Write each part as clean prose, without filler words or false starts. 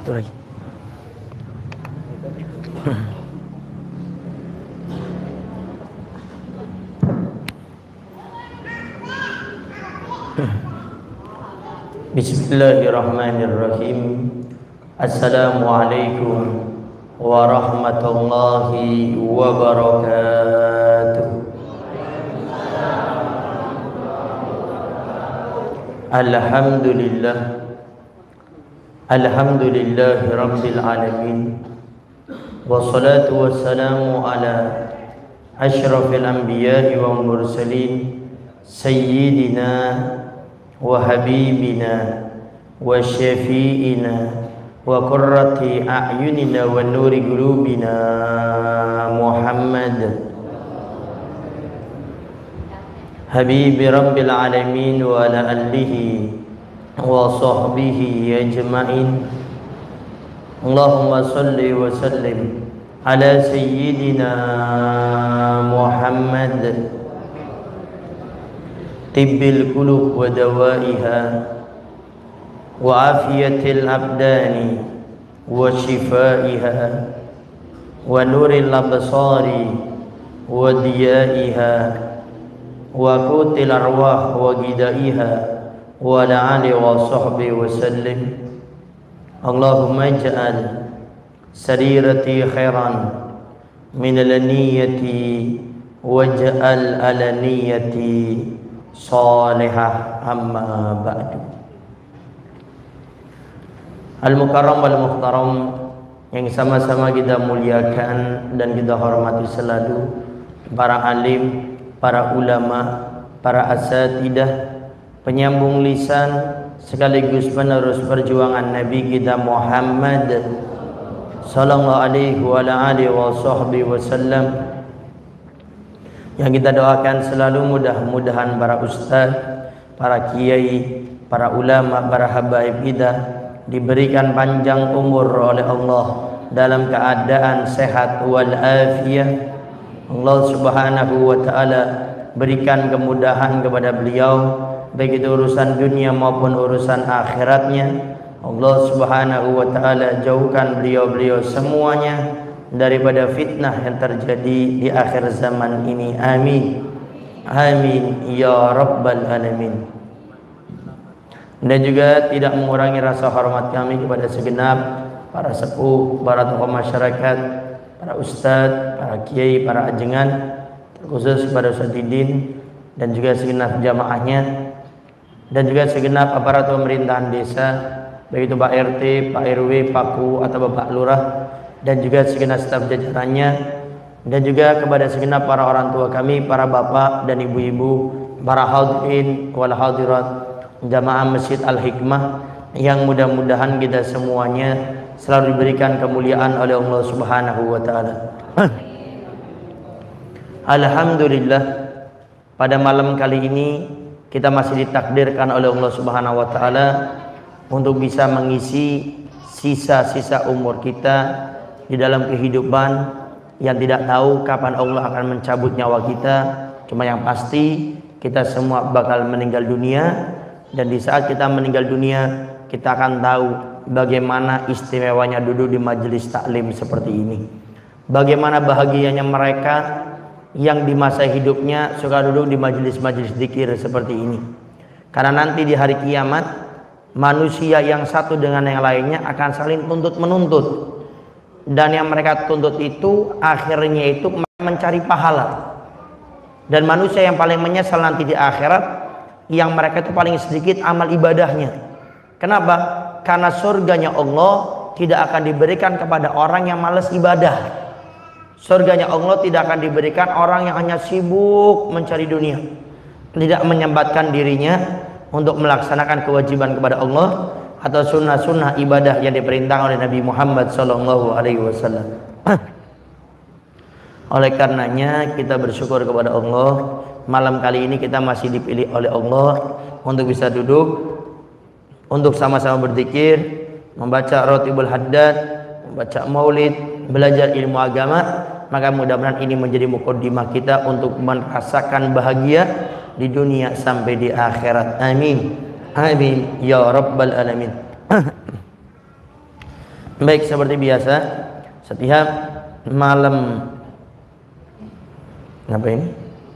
Satu lagi. Bismillahirrahmanirrahim. Assalamualaikum warahmatullahi wabarakatuh. Alhamdulillahi rabbil alamin. Wassalatu wassalamu ala asyrafil anbiya'i wa mursalin sayyidina wa habibina wa syafi'ina wa qurrati a'yunina wa nuri qulubina Muhammad habibi rabbil alamin wa ala alihi wa sahbihi ajma'in. Allahumma salli wa sallim ala sayyidina Muhammad tibbil qulub wa dawaiha wa afiyatil abdani wa shifaiha wa nuril absari wa diyaiha wa qutil arwah wa gidaiha wa la'ali wa sahbihi wa sallim. Allahumma ij'al sarirati khairan min al-niyyati waj'al al-niyyati salihah, amma ba'du. Al-mukarram wal muhtaram yang sama-sama kita muliakan dan kita hormati selalu, para alim, para ulama, para asatidah, penyambung lisan sekaligus penerus perjuangan Nabi kita Muhammad sallallahu alaihi wa alihi wasallam, yang kita doakan selalu mudah-mudahan para ustaz, para kiai, para ulama, para habaib kita diberikan panjang umur oleh Allah dalam keadaan sehat wal afiyah. Allah Subhanahu wa taala berikan kemudahan kepada beliau, baik itu urusan dunia maupun urusan akhiratnya. Allah Subhanahu wa taala jauhkan beliau-beliau semuanya daripada fitnah yang terjadi di akhir zaman ini. Amin. Amin ya rabbal alamin. Dan juga tidak mengurangi rasa hormat kami kepada segenap para sepuh, para tokoh masyarakat, para ustadz, para kiai, para ajengan, terkhusus kepada Ustaz Didin dan juga segenap jamaahnya, dan juga segenap aparat pemerintahan desa, baik itu Pak RT, Pak RW, Pak KU atau Bapak Lurah, dan juga segenap staf jajarannya, dan juga kepada segenap para orang tua kami, para bapak dan ibu-ibu, para hadirin wal hadirat jamaah Masjid Al-Hikmah, yang mudah-mudahan kita semuanya selalu diberikan kemuliaan oleh Allah Subhanahu wa taala. Alhamdulillah, pada malam kali ini kita masih ditakdirkan oleh Allah Subhanahu wa taala untuk bisa mengisi sisa-sisa umur kita di dalam kehidupan yang tidak tahu kapan Allah akan mencabut nyawa kita. Cuma yang pasti kita semua bakal meninggal dunia, dan di saat kita meninggal dunia kita akan tahu bagaimana istimewanya duduk di majelis taklim seperti ini, bagaimana bahagianya mereka yang di masa hidupnya suka duduk di majelis-majelis zikir seperti ini. Karena nanti di hari kiamat manusia yang satu dengan yang lainnya akan saling tuntut menuntut, dan yang mereka tuntut itu akhirnya itu mencari pahala. Dan manusia yang paling menyesal nanti di akhirat yang mereka itu paling sedikit amal ibadahnya. Kenapa? Karena surganya Allah tidak akan diberikan kepada orang yang malas ibadah. Surganya Allah tidak akan diberikan orang yang hanya sibuk mencari dunia, tidak menyempatkan dirinya untuk melaksanakan kewajiban kepada Allah atau sunnah-sunnah ibadah yang diperintahkan oleh Nabi Muhammad SAW. Oleh karenanya kita bersyukur kepada Allah, malam kali ini kita masih dipilih oleh Allah untuk bisa duduk, untuk sama-sama berzikir, membaca Ratibul Haddad, membaca maulid, belajar ilmu agama. Maka mudah-mudahan ini menjadi mukaddimah kita untuk merasakan bahagia di dunia sampai di akhirat. Amin. Amin ya rabbal alamin. Baik, seperti biasa setiap malam apa ini?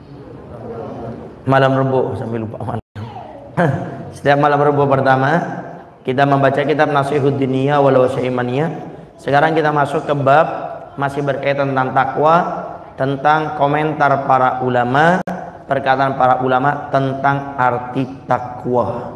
Malam Rebo, sambil lupa malam. Setiap malam Rebo pertama kita membaca kitab Nasihud Diniyah wal Wasaimaniyah. Sekarang kita masuk ke bab masih berkaitan tentang takwa, tentang komentar para ulama, perkataan para ulama tentang arti takwa.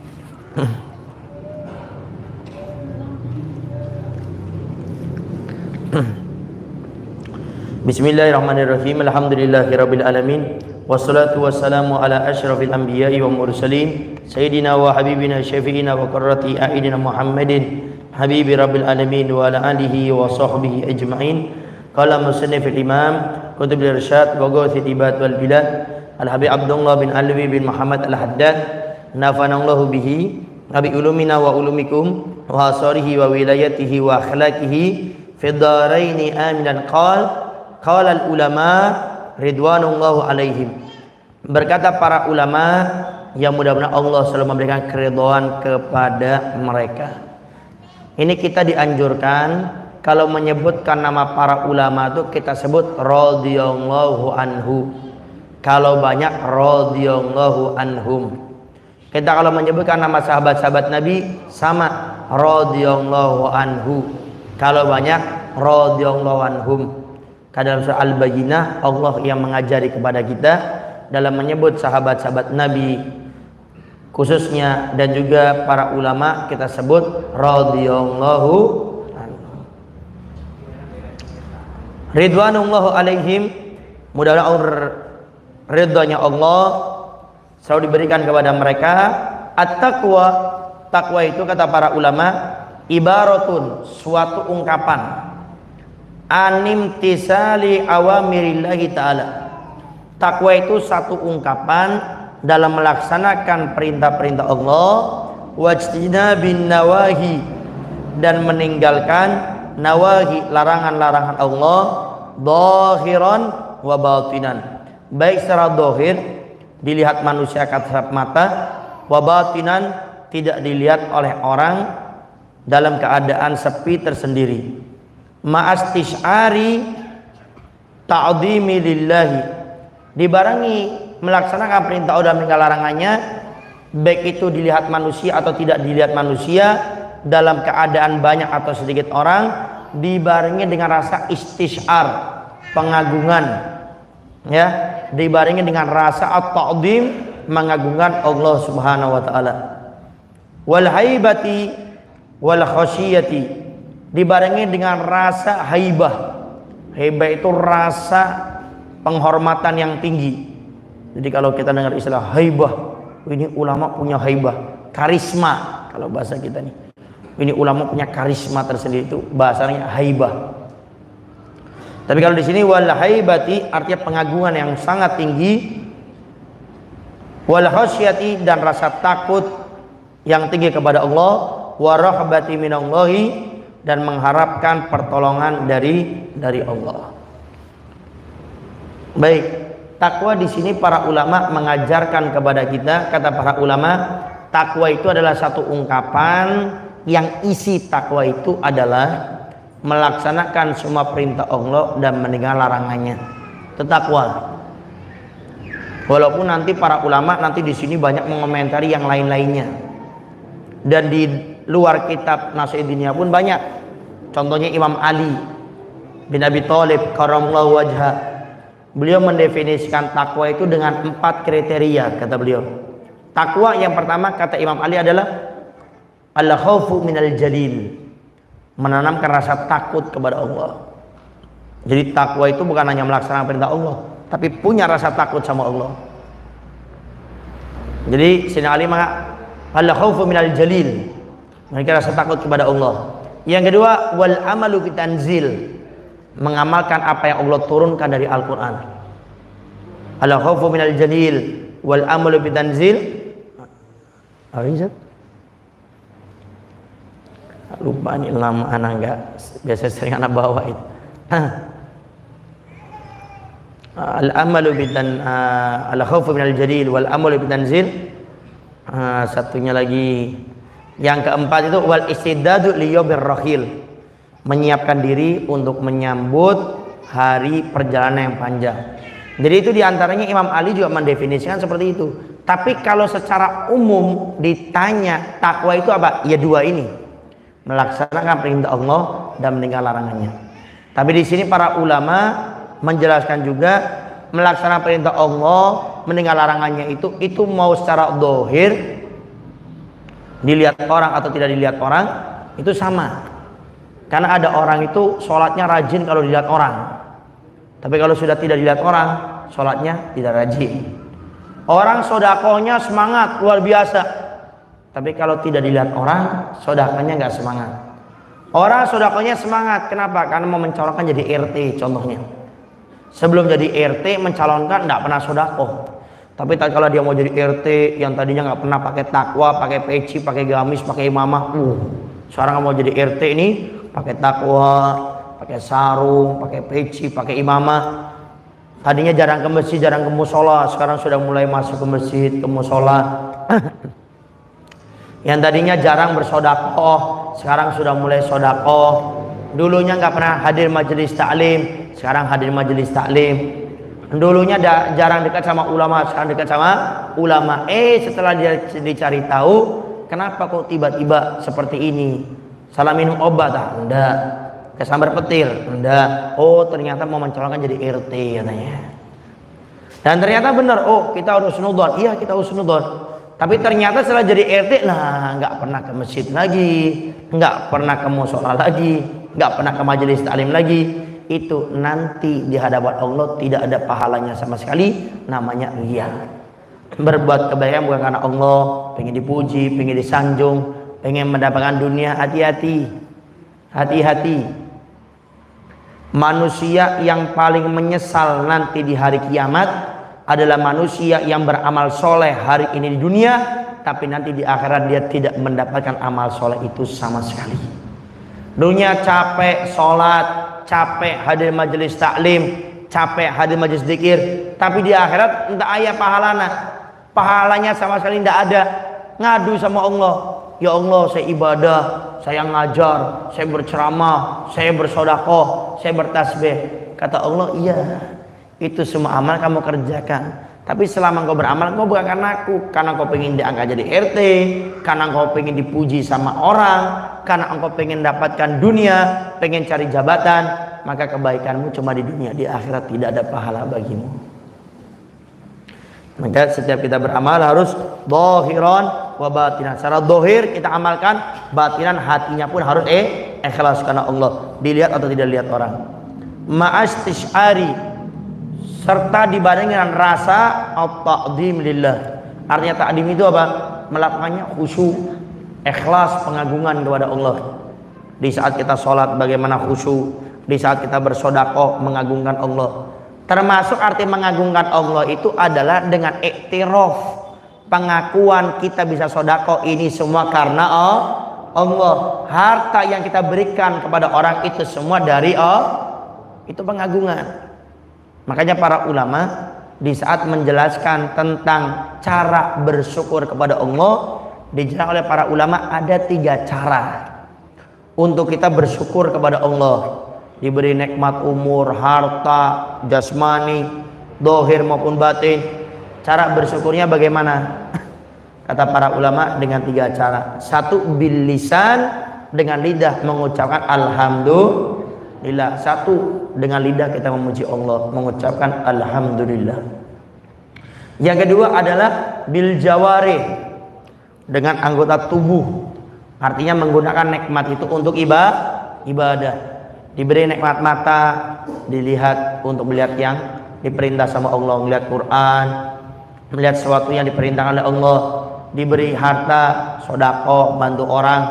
Bismillahirrahmanirrahim. Alhamdulillahirabbil alamin. Wassalatu wassalamu ala asyrafil anbiya'i wa mursalin sayyidina wa habibina syafi'ina wa qurrati a'yunina Muhammadin habibi rabbil alamin wa ala alihi wa sahbihi ajma'in. Qala musanniful imam Qutbul Irsyad wa Ghuthul Ibad wal Bilad Al-Habib Abdullah bin Alwi bin Muhammad Al-Haddad nafanallahu bihi abi ulumina wa ulumikum wa asarihi wa wilayatihi wa akhlaqihi fid dharaini aminan. Qala al-ulama ridwanullahu alaihim. Berkata para ulama yang mudah-mudahan Allah selalu memberikan keridhaan kepada mereka. Ini kita dianjurkan kalau menyebutkan nama para ulama itu kita sebut radhiyallahu anhu. Kalau banyak radhiyallahu anhum. Kita kalau menyebutkan nama sahabat-sahabat Nabi sama radhiyallahu anhu. Kalau banyak radhiyallahu anhum. Dalam surah Al-Bayyinah Allah yang mengajari kepada kita dalam menyebut sahabat-sahabat Nabi khususnya dan juga para ulama kita sebut radhiyallahu anhu. Ridwanullahu alaihim, mudah-mudahan ridhonya Allah selalu diberikan kepada mereka. At-taqwa, takwa itu kata para ulama ibaratun, suatu ungkapan anim tisali awamirillahi ta'ala. Takwa itu satu ungkapan dalam melaksanakan perintah-perintah Allah, wajtinabin nawahi, dan meninggalkan nawahi, larangan-larangan Allah, zahiran wa batinan, baik secara zahir dilihat manusia kasat mata, wa batinan tidak dilihat oleh orang dalam keadaan sepi tersendiri. Ma'astish'ari ta'zimi lillahi, dibarengi melaksanakan perintah Allah dan meninggalkan larangannya, baik itu dilihat manusia atau tidak dilihat manusia, dalam keadaan banyak atau sedikit orang, dibarengi dengan rasa istisyar, pengagungan, ya, dibarengi dengan rasa at-ta'zim, mengagungkan Allah Subhanahu wa taala. Wal haibati wal khasyiyati, dibarengi dengan rasa haibah. Haibah itu rasa penghormatan yang tinggi. Jadi kalau kita dengar istilah haibah, ini ulama punya haibah, karisma kalau bahasa kita nih. Ini ulama punya karisma tersendiri, itu bahasanya haibah. Tapi kalau di sini wal haibati artinya pengagungan yang sangat tinggi. Wal khasyati, dan rasa takut yang tinggi kepada Allah. Wa rahbati minallahi, dan mengharapkan pertolongan dari Allah. Baik, takwa di sini para ulama mengajarkan kepada kita, kata para ulama, takwa itu adalah satu ungkapan yang isi takwa itu adalah melaksanakan semua perintah Allah dan meninggalkan larangannya. Itu takwa. Walaupun nanti para ulama nanti di sini banyak mengomentari yang lain-lainnya. Dan di luar kitab Nasihud Diniyah pun banyak. Contohnya Imam Ali bin Abi Thalib karramallahu wajha. Beliau mendefinisikan takwa itu dengan 4 kriteria, kata beliau. Takwa yang pertama kata Imam Ali adalah al-khaufu minal jalil, menanamkan rasa takut kepada Allah. Jadi takwa itu bukan hanya melaksanakan perintah Allah, tapi punya rasa takut sama Allah. Jadi Sayyidina Ali mengatakan al-khaufu minal jalil, memiliki rasa takut kepada Allah. Yang kedua, wal amalu bitanzil, mengamalkan apa yang Allah turunkan dari Al-Quran. Al-khaufu minal jalil wal amalu bitanzil. Arizat lupa nih lama anak enggak, biasa sering anak bawa itu. Al-amalu bitan al-khaufu minal jalil wal amalu bitanzil. Satunya lagi yang keempat itu wal istidadu liyawmir rahil, menyiapkan diri untuk menyambut hari perjalanan yang panjang. Jadi itu diantaranya Imam Ali juga mendefinisikan seperti itu. Tapi kalau secara umum ditanya takwa itu apa? Ya dua ini, melaksanakan perintah Allah dan meninggalkan larangannya. Tapi di sini para ulama menjelaskan juga melaksanakan perintah Allah, meninggalkan larangannya itu mau secara dohir dilihat orang atau tidak dilihat orang itu sama. Karena ada orang itu sholatnya rajin kalau dilihat orang, tapi kalau sudah tidak dilihat orang sholatnya tidak rajin. Orang sodakohnya semangat luar biasa, tapi kalau tidak dilihat orang sodakohnya nggak semangat. Orang sodakohnya semangat, kenapa? Karena mau mencalonkan jadi RT contohnya. Sebelum jadi RT mencalonkan nggak pernah sodakoh, tapi kalau dia mau jadi RT yang tadinya nggak pernah pakai takwa, pakai peci, pakai gamis, pakai imamah, sekarang mau jadi RT ini pakai takwa, pakai sarung, pakai peci, pakai imamah. Tadinya jarang ke masjid, jarang ke musola, sekarang sudah mulai masuk ke masjid, ke musola. Yang tadinya jarang bersodakoh, sekarang sudah mulai sodakoh. Dulunya nggak pernah hadir majelis taklim, sekarang hadir majelis taklim. Dulunya jarang dekat sama ulama, sekarang dekat sama ulama. Setelah dia dicari tahu, kenapa kok tiba-tiba seperti ini? Salah minum obat? Enggak. Kesambar petir? Enggak. Oh, ternyata mau mencalonkan jadi RT katanya. Dan ternyata benar, oh kita harus husnudon. Iya, kita harus husnudon. Tapi ternyata setelah jadi RT, nggak pernah ke masjid lagi, nggak pernah ke musola lagi, nggak pernah ke majelis taklim lagi. Itu nanti di hadapan Allah tidak ada pahalanya sama sekali, namanya riya. Berbuat kebaikan bukan karena Allah, pengen dipuji, pengen disanjung, pengen mendapatkan dunia. Hati-hati, hati-hati. Manusia yang paling menyesal nanti di hari kiamat adalah manusia yang beramal soleh hari ini di dunia, tapi nanti di akhirat dia tidak mendapatkan amal soleh itu sama sekali. Dunia capek sholat, capek hadir majelis taklim, capek hadir majelis zikir, tapi di akhirat entah ayah pahalanya sama sekali tidak ada. Ngadu sama Allah, ya Allah saya ibadah, saya ngajar, saya berceramah, saya bersodakoh, saya bertasbih. Kata Allah, iya itu semua amal kamu kerjakan, tapi selama kau beramal kau bukan karena aku, karena kau pengen diangkat jadi RT, karena kau pengen dipuji sama orang, karena engkau pengen dapatkan dunia, pengen cari jabatan, maka kebaikanmu cuma di dunia, di akhirat tidak ada pahala bagimu. Maka setiap kita beramal harus dohiron wa batinan. Secara dohir kita amalkan, batinan hatinya pun harus ikhlas karena Allah, dilihat atau tidak dilihat orang. Ma'astish'ari, serta dibarengi dengan rasa at-ta'zim lillah. Artinya ta'zim itu apa? Melakukannya khusyuk, ikhlas, pengagungan kepada Allah. Di saat kita sholat bagaimana khusyuk, di saat kita bersodakoh mengagungkan Allah. Termasuk arti mengagungkan Allah itu adalah dengan iktiraf, pengakuan kita bisa sodakoh ini semua karena Allah. Harta yang kita berikan kepada orang itu semua dari Allah, itu pengagungan. Makanya para ulama di saat menjelaskan tentang cara bersyukur kepada Allah, dijelaskan oleh para ulama ada 3 cara untuk kita bersyukur kepada Allah. Diberi nikmat umur, harta, jasmani, dohir maupun batin. Cara bersyukurnya bagaimana? Kata para ulama dengan 3 cara. 1 bil lisan, dengan lidah mengucapkan alhamdulillah. 1 dengan lidah kita memuji Allah, mengucapkan alhamdulillah. Yang kedua adalah bil jawarih, dengan anggota tubuh. Artinya menggunakan nikmat itu untuk ibadah. Diberi nikmat mata, dilihat untuk melihat yang diperintah sama Allah, melihat Quran, melihat sesuatu yang diperintahkan oleh Allah. Diberi harta, sedekah, bantu orang.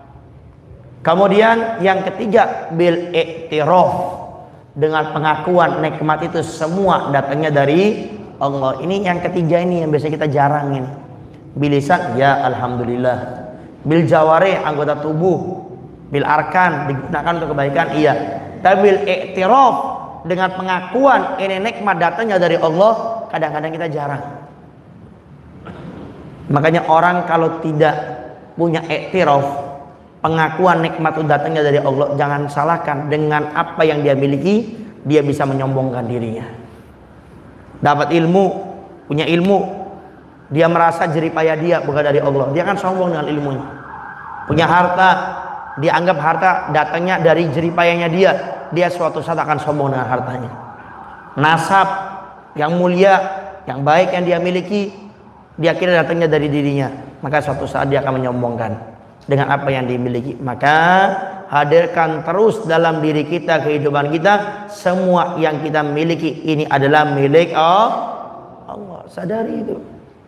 Kemudian yang ketiga bil iktiraf, dengan pengakuan nikmat itu semua datangnya dari Allah. Ini yang ketiga ini yang biasanya kita jarang ini. Bil lisan ya alhamdulillah. Bil jawarih anggota tubuh, bil arkan digunakan untuk kebaikan iya. Tapi bil iktiraf dengan pengakuan ini nikmat datangnya dari Allah, kadang-kadang kita jarang. Makanya orang kalau tidak punya iktiraf, pengakuan nikmat itu datangnya dari Allah, jangan salahkan dengan apa yang dia miliki, dia bisa menyombongkan dirinya. Dapat ilmu, punya ilmu, dia merasa jeripaya dia bukan dari Allah, dia akan sombong dengan ilmunya. Punya harta, dia anggap harta datangnya dari jeripayanya dia suatu saat akan sombong dengan hartanya. Nasab yang mulia, yang baik yang dia miliki, dia kira datangnya dari dirinya, maka suatu saat dia akan menyombongkan dengan apa yang dimiliki. Maka hadirkan terus dalam diri kita, kehidupan kita, semua yang kita miliki ini adalah milik Allah. Sadari itu.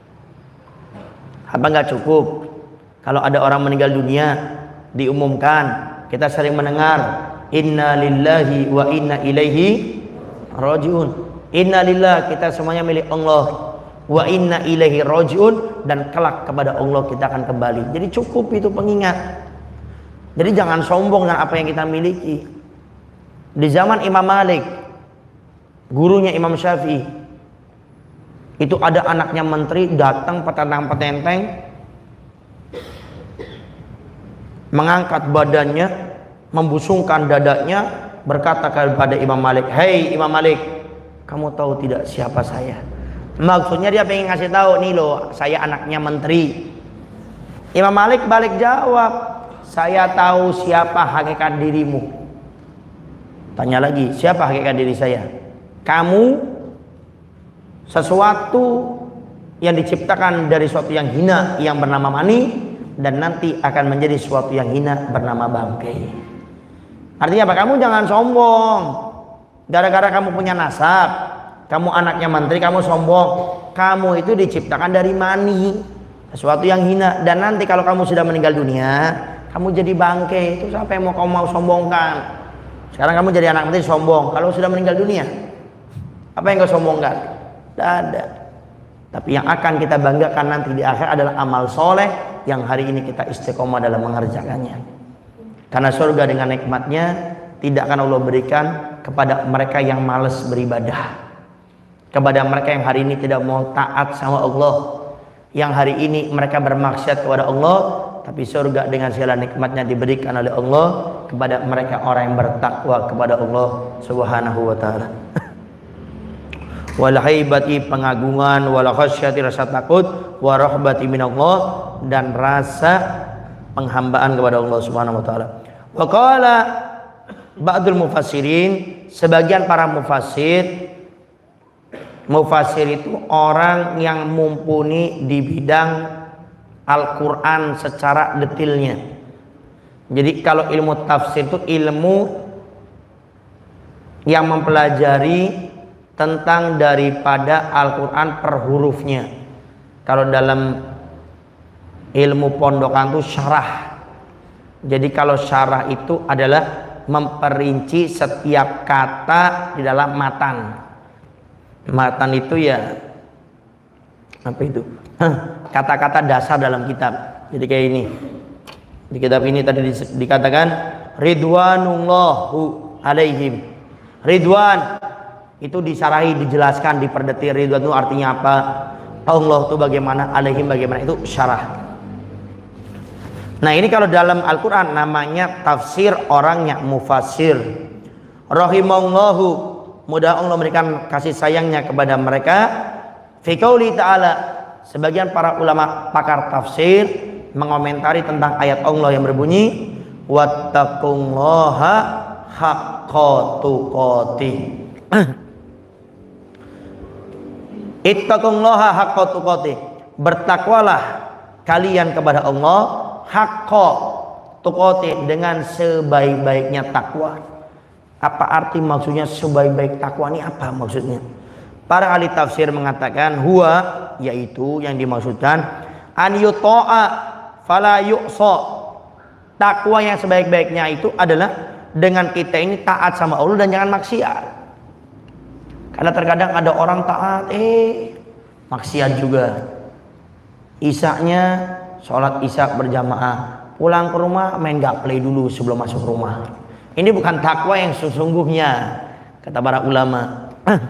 Apa nggak cukup kalau ada orang meninggal dunia diumumkan, kita sering mendengar inna lillahi wa inna ilaihi rajiun. Inna lillah, kita semuanya milik Allah, wa inna ilaihi rajiun, dan kelak kepada Allah kita akan kembali. Jadi cukup itu pengingat. Jadi jangan sombong dengan apa yang kita miliki. Di zaman Imam Malik, gurunya Imam Syafi'i, itu ada anaknya menteri datang petentang-petenteng, mengangkat badannya, membusungkan dadanya, berkata kepada Imam Malik, "Hei Imam Malik, kamu tahu tidak siapa saya?" Maksudnya dia pengen ngasih tahu, nih loh, saya anaknya menteri. Imam Malik balik jawab, "Saya tahu siapa hakikat dirimu." Tanya lagi, siapa hakikat diri saya? Kamu sesuatu yang diciptakan dari suatu yang hina yang bernama mani, dan nanti akan menjadi sesuatu yang hina bernama bangkai. Artinya apa? Kamu jangan sombong gara-gara kamu punya nasab, kamu anaknya menteri, kamu sombong. Kamu itu diciptakan dari mani, sesuatu yang hina, dan nanti kalau kamu sudah meninggal dunia, kamu jadi bangkai. Itu siapa yang kamu mau sombongkan? Sekarang kamu jadi anak menteri sombong, kalau sudah meninggal dunia apa yang kau sombongkan? Tidak ada. Tapi yang akan kita banggakan nanti di akhir adalah amal soleh yang hari ini kita istiqomah dalam mengerjakannya. Karena surga dengan nikmatnya tidak akan Allah berikan kepada mereka yang malas beribadah, kepada mereka yang hari ini tidak mau taat sama Allah, yang hari ini mereka bermaksiat kepada Allah. Tapi surga dengan segala nikmatnya diberikan oleh Allah kepada mereka orang yang bertakwa kepada Allah Subhanahu wa taala. Wal haibati, pengagungan, wal khasyati, rasa takut, wa rahbati minallah, dan rasa penghambaan kepada Allah Subhanahu wa taala. Wa qala ba'dul mufassirin, sebagian para mufassir itu orang yang mumpuni di bidang Al-Quran secara detailnya. Jadi kalau ilmu tafsir itu ilmu yang mempelajari tentang daripada Al-Quran per hurufnya. Kalau dalam ilmu pondokan itu syarah. Jadi kalau syarah itu adalah memperinci setiap kata di dalam matan. Matan itu ya apa itu? Kata-kata dasar dalam kitab. Jadi kayak ini. Di kitab ini tadi dikatakan ridwanullahu alaihim. Ridwan itu disarahi, dijelaskan, diperdetil. Ridwan itu artinya apa? Allah itu bagaimana, alaihim bagaimana, itu syarah. Nah ini kalau dalam Al-Quran namanya tafsir orang yang mufassir. Rahimallahu, mudah Allah memberikan kasih sayangnya kepada mereka. Fi qauli ta'ala, sebagian para ulama pakar tafsir mengomentari tentang ayat Allah yang berbunyi wattaqullaha haqqa tuqatih. Ittaqullaha haqqa tuqatih, bertakwalah kalian kepada Allah haqqa tuqatih, dengan sebaik-baiknya takwa. Apa arti maksudnya sebaik-baik takwa ini, apa maksudnya? Para ahli tafsir mengatakan huwa, yaitu yang dimaksudkan an yuta'a fala yu'sa. Takwa yang sebaik-baiknya itu adalah dengan kita ini taat sama Allah dan jangan maksiat. Karena terkadang ada orang taat maksiat juga. Isaknya sholat isak berjamaah, pulang ke rumah main gaplay dulu sebelum masuk rumah. Ini bukan takwa yang sesungguhnya, kata para ulama.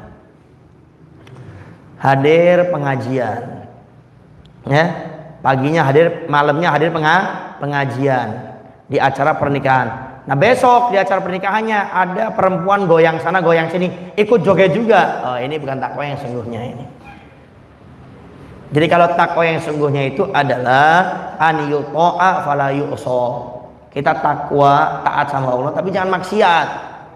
Hadir pengajian, ya, paginya hadir, malamnya hadir pengajian, di acara pernikahan. Nah besok di acara pernikahannya ada perempuan goyang sana goyang sini, ikut joget juga. Oh ini bukan takwa yang sungguhnya ini. Jadi kalau takwa yang sungguhnya itu adalah an yuto'a fala yu'so. Kita takwa taat sama Allah tapi jangan maksiat.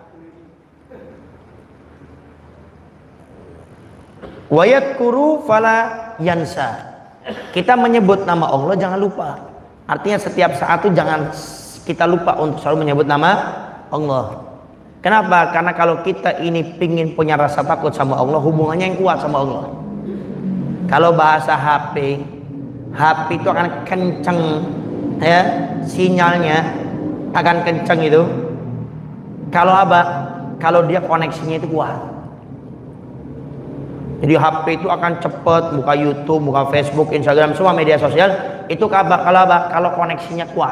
Wa yadhkuru fala yansa. Kita menyebut nama Allah jangan lupa. Artinya setiap saat itu jangan kita lupa untuk selalu menyebut nama Allah. Kenapa? Karena kalau kita ini pingin punya rasa takut sama Allah, hubungannya yang kuat sama Allah. Kalau bahasa HP itu akan kenceng ya, sinyalnya akan kenceng itu. Kalau apa? Kalau dia koneksinya itu kuat. Jadi HP itu akan cepat, buka YouTube, buka Facebook, Instagram, semua media sosial itu kalau apa? Kalau koneksinya kuat.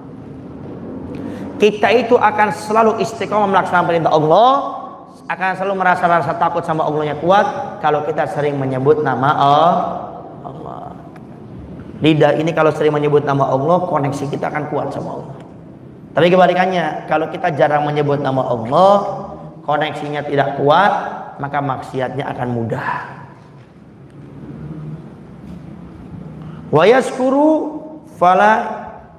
Kita itu akan selalu istiqomah melaksanakan perintah Allah, akan selalu merasa rasa takut sama Allahnya kuat kalau kita sering menyebut nama Allah. Lidah ini kalau sering menyebut nama Allah, koneksi kita akan kuat sama Allah. Tapi kebalikannya, kalau kita jarang menyebut nama Allah, koneksinya tidak kuat, maka maksiatnya akan mudah. Wa yaskuru fala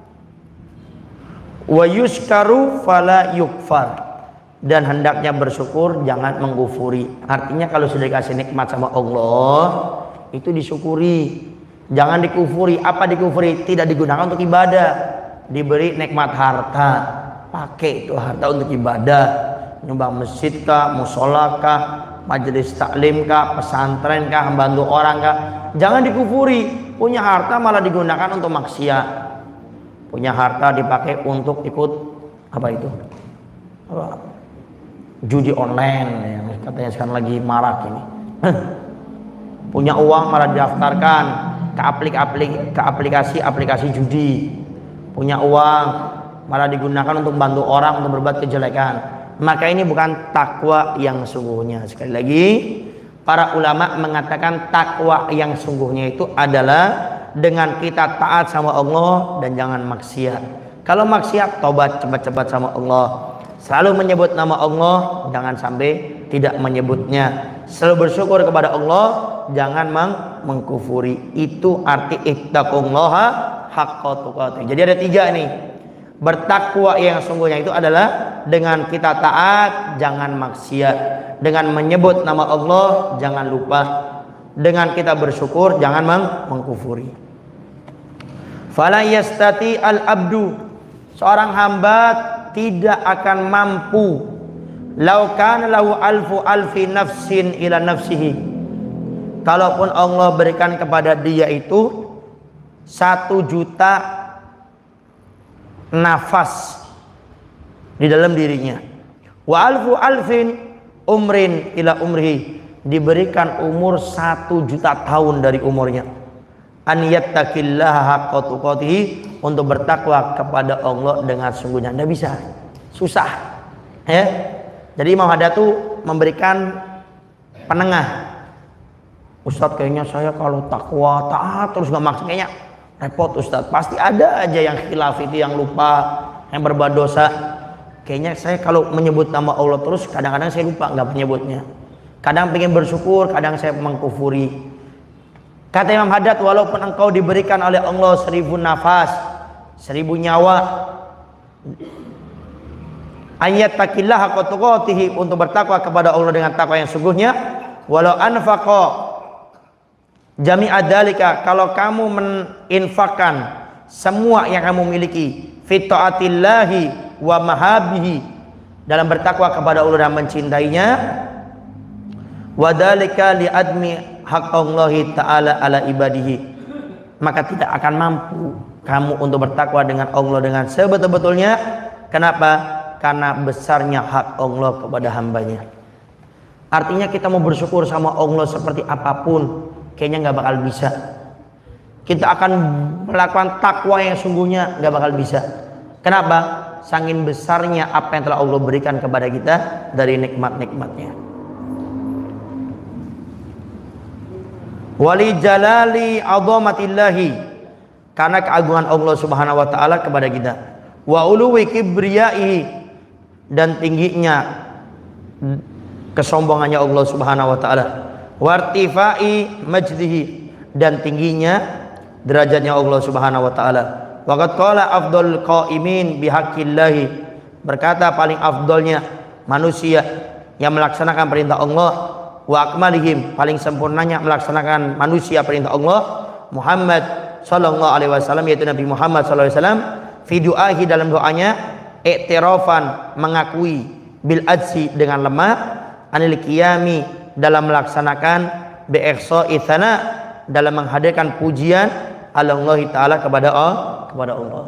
wa yuskaru fala yukfar, dan hendaknya bersyukur jangan menggufuri. Artinya kalau sudah dikasih nikmat sama Allah itu disyukuri, jangan dikufuri. Apa dikufuri? Tidak digunakan untuk ibadah. Diberi nikmat harta, pakai itu harta untuk ibadah, nyumbang masjid kah, musola kah, majelis taklim kah, pesantren kah, membantu orang kah, jangan dikufuri. Punya harta malah digunakan untuk maksiat. Punya harta dipakai untuk ikut apa itu? Apa? Judi online yang katanya sekarang lagi marak ini. Punya uang malah didaftarkan ke aplikasi judi. Punya uang malah digunakan untuk bantu orang untuk berbuat kejelekan. Maka ini bukan takwa yang sungguhnya. Sekali lagi, para ulama mengatakan takwa yang sungguhnya itu adalah dengan kita taat sama Allah dan jangan maksiat. Kalau maksiat, tobat cepat-cepat sama Allah. Selalu menyebut nama Allah, jangan sampai tidak menyebutnya. Selalu bersyukur kepada Allah, jangan mengkufuri. Itu arti ittaqullaha haqqa tuqatih. Jadi ada 3 nih. Bertakwa yang sungguhnya itu adalah dengan kita taat, jangan maksiat. Dengan menyebut nama Allah, jangan lupa. Dengan kita bersyukur, jangan mengkufuri. Fala yastati al-abdu, seorang hamba tidak akan mampu lau kana lahu alfi nafsin ila nafsihi, kalaupun Allah berikan kepada dia itu 1 juta nafas di dalam dirinya, wa alfin umrin ila umrihi, diberikan umur 1 juta tahun dari umurnya, an yattaqillaha haqqa tuqatih, untuk bertakwa kepada Allah dengan sungguhnya. Tidak bisa, susah ya. Jadi Imam Haddad tuh memberikan penengah. Ustadz kayaknya saya kalau takwa taat terus gak maksud, kayaknya repot Ustadz. Pasti ada aja yang khilaf itu, yang lupa, yang berbuat dosa. Kayaknya saya kalau menyebut nama Allah terus kadang-kadang saya lupa nggak menyebutnya. Kadang pengen bersyukur, kadang saya mengkufuri. Kata Imam Haddad, walaupun engkau diberikan oleh Allah 1000 nafas, 1000 nyawa, ayattaqillaha haqqa tuqatih, untuk bertakwa kepada Allah dengan takwa yang sungguhnya, walau anfaqa jami'a dzalika, kalau kamu menginfakkan semua yang kamu miliki, fi taatillahi wa mahabihi, dalam bertakwa kepada Allah dan mencintainya, wa dzalika li admi haqqallahi ta'ala ala ibadihi, maka tidak akan mampu kamu untuk bertakwa dengan Allah dengan sebetul-betulnya. Kenapa? Karena besarnya hak Allah kepada hambanya. Artinya kita mau bersyukur sama Allah seperti apapun, kayaknya nggak bakal bisa. Kita akan melakukan takwa yang sungguhnya nggak bakal bisa. Kenapa? Saking besarnya apa yang telah Allah berikan kepada kita dari nikmat-nikmatnya. Wali jalali azamatillahi, karena keagungan Allah Subhanahu wa taala kepada kita. wa uluwi kibriyaihi, dan tingginya kesombongannya Allah Subhanahu wa taala, wartifai majdihi, dan tingginya derajatnya Allah Subhanahu wa taala. Waqad qala afdal qaimin bihaqqillahi, berkata paling afdolnya manusia yang melaksanakan perintah Allah, wa akmalihim, paling sempurnanya melaksanakan manusia perintah Allah, Muhammad sallallahu alaihi wasallam, yaitu Nabi Muhammad sallallahu alaihi wasallam, fi du'ahi, dalam doanya, i'tirafan, mengakui, bil ajzi, dengan lemah, anil qiyami, dalam melaksanakan, bi ihsa'i tsana, dalam menghadirkan pujian, Allah taala, kepada Allah.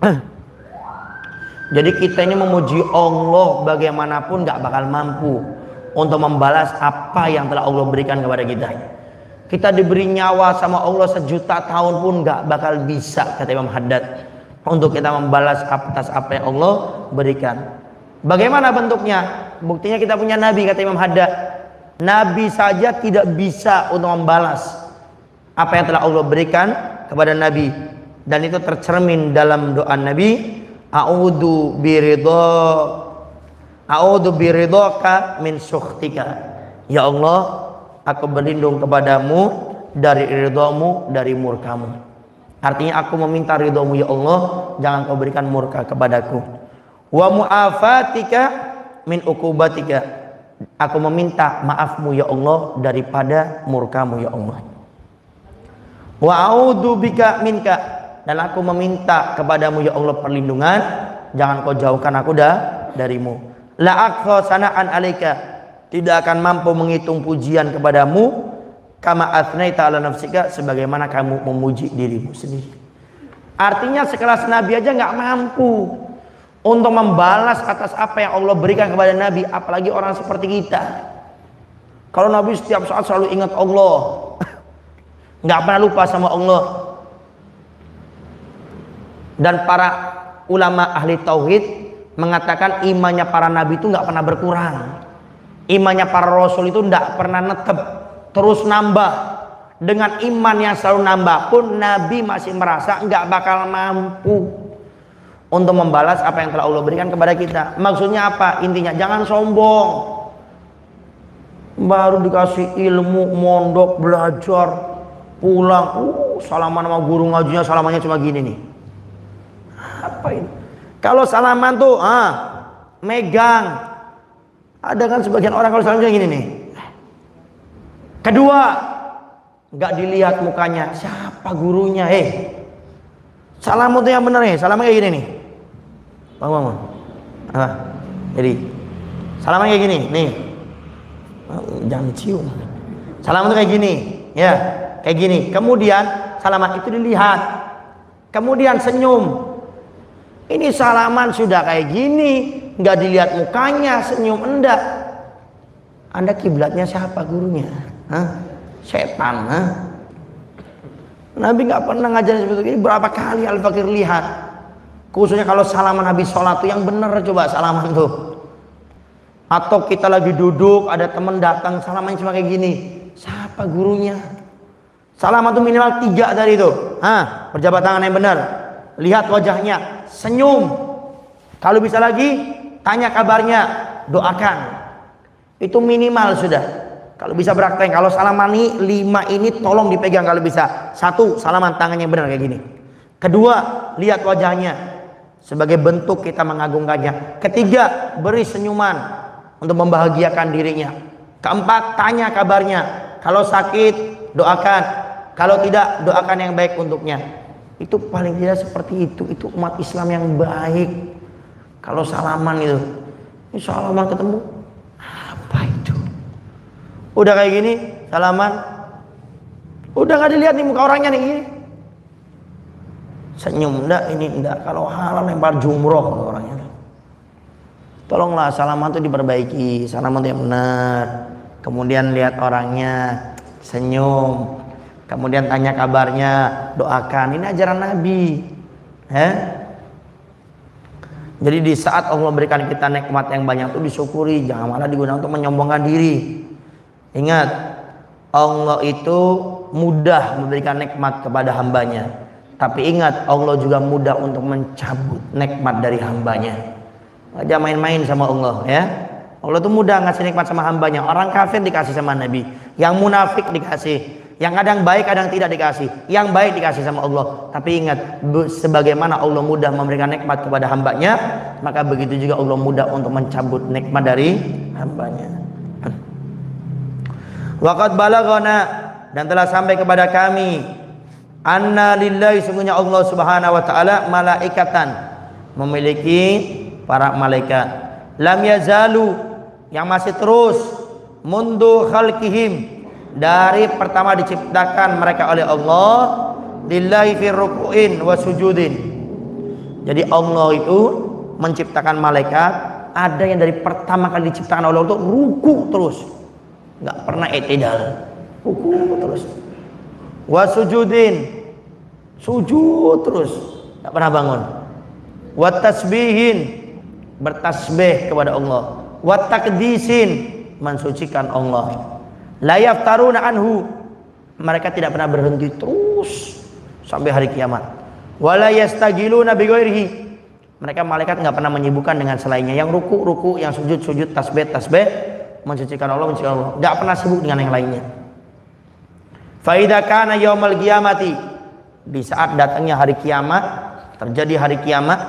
Jadi kita ini memuji Allah bagaimanapun gak bakal mampu untuk membalas apa yang telah Allah berikan kepada kita. Kita diberi nyawa sama Allah 1 juta tahun pun gak bakal bisa, kata Imam Haddad, untuk kita membalas atas apa yang Allah berikan. Bagaimana bentuknya? Buktinya kita punya Nabi, kata Imam Haddad. Nabi saja tidak bisa untuk membalas apa yang telah Allah berikan kepada Nabi. Dan itu tercermin dalam doa Nabi, a'udzu biridhaka min sukhtika. Ya Allah, aku berlindung kepadamu dari ridhamu, dari murkamu. Artinya aku meminta ridhamu ya Allah, jangan kau berikan murka kepadaku. Wa mu'afatika min uqubatika, aku meminta maafmu ya Allah daripada murkamu ya Allah. Wa a'udzu bika minka, dan aku meminta kepadamu ya Allah perlindungan, jangan kau jauhkan aku darimu. La aqsa sana'an alaika, tidak akan mampu menghitung pujian kepadamu, kama athnaita ala nafsika, sebagaimana kamu memuji dirimu sendiri. Artinya sekelas Nabi aja nggak mampu untuk membalas atas apa yang Allah berikan kepada Nabi, apalagi orang seperti kita. Kalau Nabi setiap saat selalu ingat Allah, nggak pernah lupa sama Allah. Dan para ulama ahli tauhid mengatakan imannya para nabi itu nggak pernah berkurang. Imannya para rasul itu nggak pernah netep, terus nambah. Dengan iman yang selalu nambah pun Nabi masih merasa nggak bakal mampu untuk membalas apa yang telah Allah berikan kepada kita. Maksudnya apa? Intinya jangan sombong. Baru dikasih ilmu, mondok, belajar, pulang, salaman sama guru ngajinya, salamannya cuma gini nih. Apa ini? Kalau salaman tuh, megang. Ada kan sebagian orang kalau salaman gini nih. Kedua, nggak dilihat mukanya, siapa gurunya? Salam itu yang bener nih, salamnya kayak gini nih. Bang. Apa? Jadi, salamnya kayak gini, nih. Jangan cium. Salam itu kayak gini, ya, kayak gini. Kemudian salaman itu dilihat. Kemudian senyum. Ini salaman sudah kayak gini, nggak dilihat mukanya, senyum enggak. Anda kiblatnya siapa gurunya? Setan. Nabi nggak pernah ngajarin seperti ini. Berapa kali Al-Fakir lihat, khususnya kalau salaman habis sholat tuh yang bener, coba salaman tuh. Atau kita lagi duduk, ada teman datang, salaman cuma kayak gini, siapa gurunya? Salaman tuh minimal 3 dari itu. Perjabat tangan yang benar, lihat wajahnya, senyum. Kalau bisa lagi, tanya kabarnya, doakan. Itu minimal sudah. Kalau bisa praktek, kalau salaman ini 5 ini tolong dipegang kalau bisa. 1, salaman tangannya benar kayak gini. Kedua, lihat wajahnya sebagai bentuk kita mengagungkannya. Ketiga, beri senyuman untuk membahagiakan dirinya. Keempat, tanya kabarnya. Kalau sakit, doakan. Kalau tidak, doakan yang baik untuknya. Itu paling tidak seperti itu. Itu umat Islam yang baik. Kalau salaman itu, ini salaman ketemu, apa itu? Udah kayak gini, salaman, udah nggak dilihat nih muka orangnya nih, gini. Senyum enggak, ini enggak. Kalau halal lempar jumroh orangnya. Tolonglah salaman itu diperbaiki, salaman itu yang benar. Kemudian lihat orangnya, senyum. Kemudian tanya kabarnya, doakan. Ini ajaran Nabi. Jadi di saat Allah berikan kita nikmat yang banyak itu disyukuri, jangan malah digunakan untuk menyombongkan diri. Ingat, Allah itu mudah memberikan nikmat kepada hambanya. Tapi ingat, Allah juga mudah untuk mencabut nikmat dari hambanya. Jangan main-main sama Allah ya. Allah tuh mudah ngasih nikmat sama hambanya. Orang kafir dikasih sama Nabi, yang munafik dikasih, yang kadang baik kadang tidak dikasih, yang baik dikasih sama Allah. Tapi ingat, sebagaimana Allah mudah memberikan nikmat kepada hambanya, maka begitu juga Allah mudah untuk mencabut nikmat dari hambanya. Waqad balaghana, dan telah sampai kepada kami, anna lillahi, sungguhnya Allah subhanahu wa ta'ala malaikatan, memiliki para malaikat, lam yazalu, yang masih terus, mundu khalqihim, dari pertama diciptakan mereka oleh Allah, lillahi fi ruku'in wa sujudin. Jadi Allah itu menciptakan malaikat, ada yang dari pertama kali diciptakan oleh Allah itu ruku terus, nggak pernah i'tidal, ruku terus, wa sujudin, sujud terus, nggak pernah bangun, wa tasbihin, bertasbih kepada Allah, wa takdisin, mensucikan Allah, la yaftaruna anhu, mereka tidak pernah berhenti terus sampai hari kiamat, wala yastagiluna bi ghairihi, mereka malaikat nggak pernah menyibukkan dengan selainnya, yang ruku, yang sujud, tasbih, mensucikan Allah, nggak pernah sibuk dengan yang lainnya. Fa idza kana yaumal qiyamati, di saat datangnya hari kiamat, terjadi hari kiamat,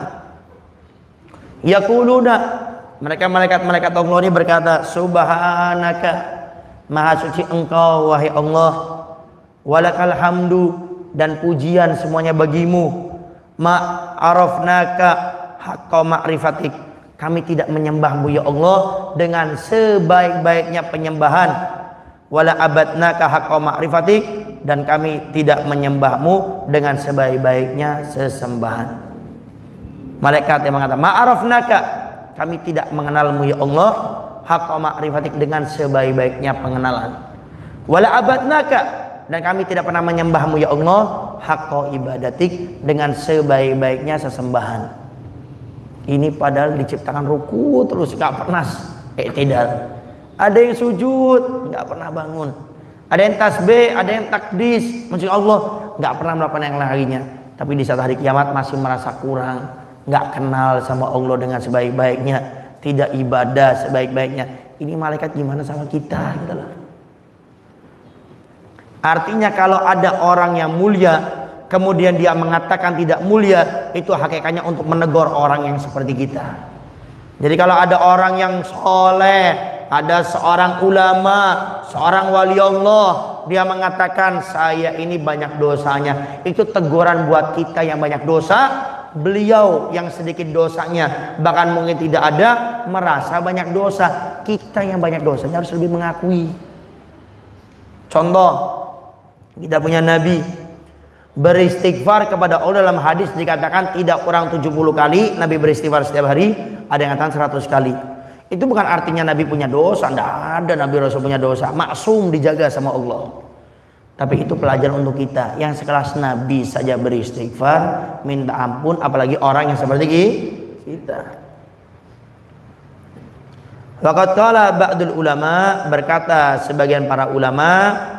yaquluna, mereka malaikat Allah ini berkata, subhanaka, maha suci engkau wahai Allah, walakal hamdu, dan pujian semuanya bagimu, ma arafnaka haqqa ma'rifatik, kami tidak menyembahmu ya Allah dengan sebaik-baiknya penyembahan, wala abadnaka haqqa ma'rifatik, dan kami tidak menyembahmu dengan sebaik-baiknya sesembahan. Malaikat yang mengatakan, ma'arafnaka, kami tidak mengenalmu ya Allah, haqqa ma'rifatik, dengan sebaik-baiknya pengenalan, wala abadnaka, dan kami tidak pernah menyembahmu ya Allah, haqqa ibadatik, dengan sebaik-baiknya sesembahan. Ini padahal diciptakan ruku terus, gak pernah i'tidal. Ada yang sujud, gak pernah bangun. Ada yang tasbih, ada yang takdis, mensucikan Allah, gak pernah melakukan yang lainnya. Tapi di saat hari kiamat masih merasa kurang, gak kenal sama Allah dengan sebaik-baiknya, tidak ibadah sebaik-baiknya. Ini malaikat gimana sama kita gitu loh. Artinya kalau ada orang yang mulia kemudian dia mengatakan tidak mulia, itu hakikatnya untuk menegur orang yang seperti kita. Jadi kalau ada orang yang soleh, ada seorang ulama, seorang wali Allah, dia mengatakan saya ini banyak dosanya, itu teguran buat kita yang banyak dosa. Beliau yang sedikit dosanya, bahkan mungkin tidak ada, merasa banyak dosa. Kita yang banyak dosanya harus lebih mengakui. Contoh, kita punya Nabi beristighfar kepada Allah, dalam hadis dikatakan tidak kurang 70 kali Nabi beristighfar setiap hari, ada yang katakan 100 kali. Itu bukan artinya Nabi punya dosa, tidak ada Nabi Rasul punya dosa, maksum, dijaga sama Allah. Tapi itu pelajaran untuk kita, yang sekelas Nabi saja beristighfar, minta ampun, apalagi orang yang seperti kita. Waqad qala ba'dul ulama, berkata sebagian para ulama,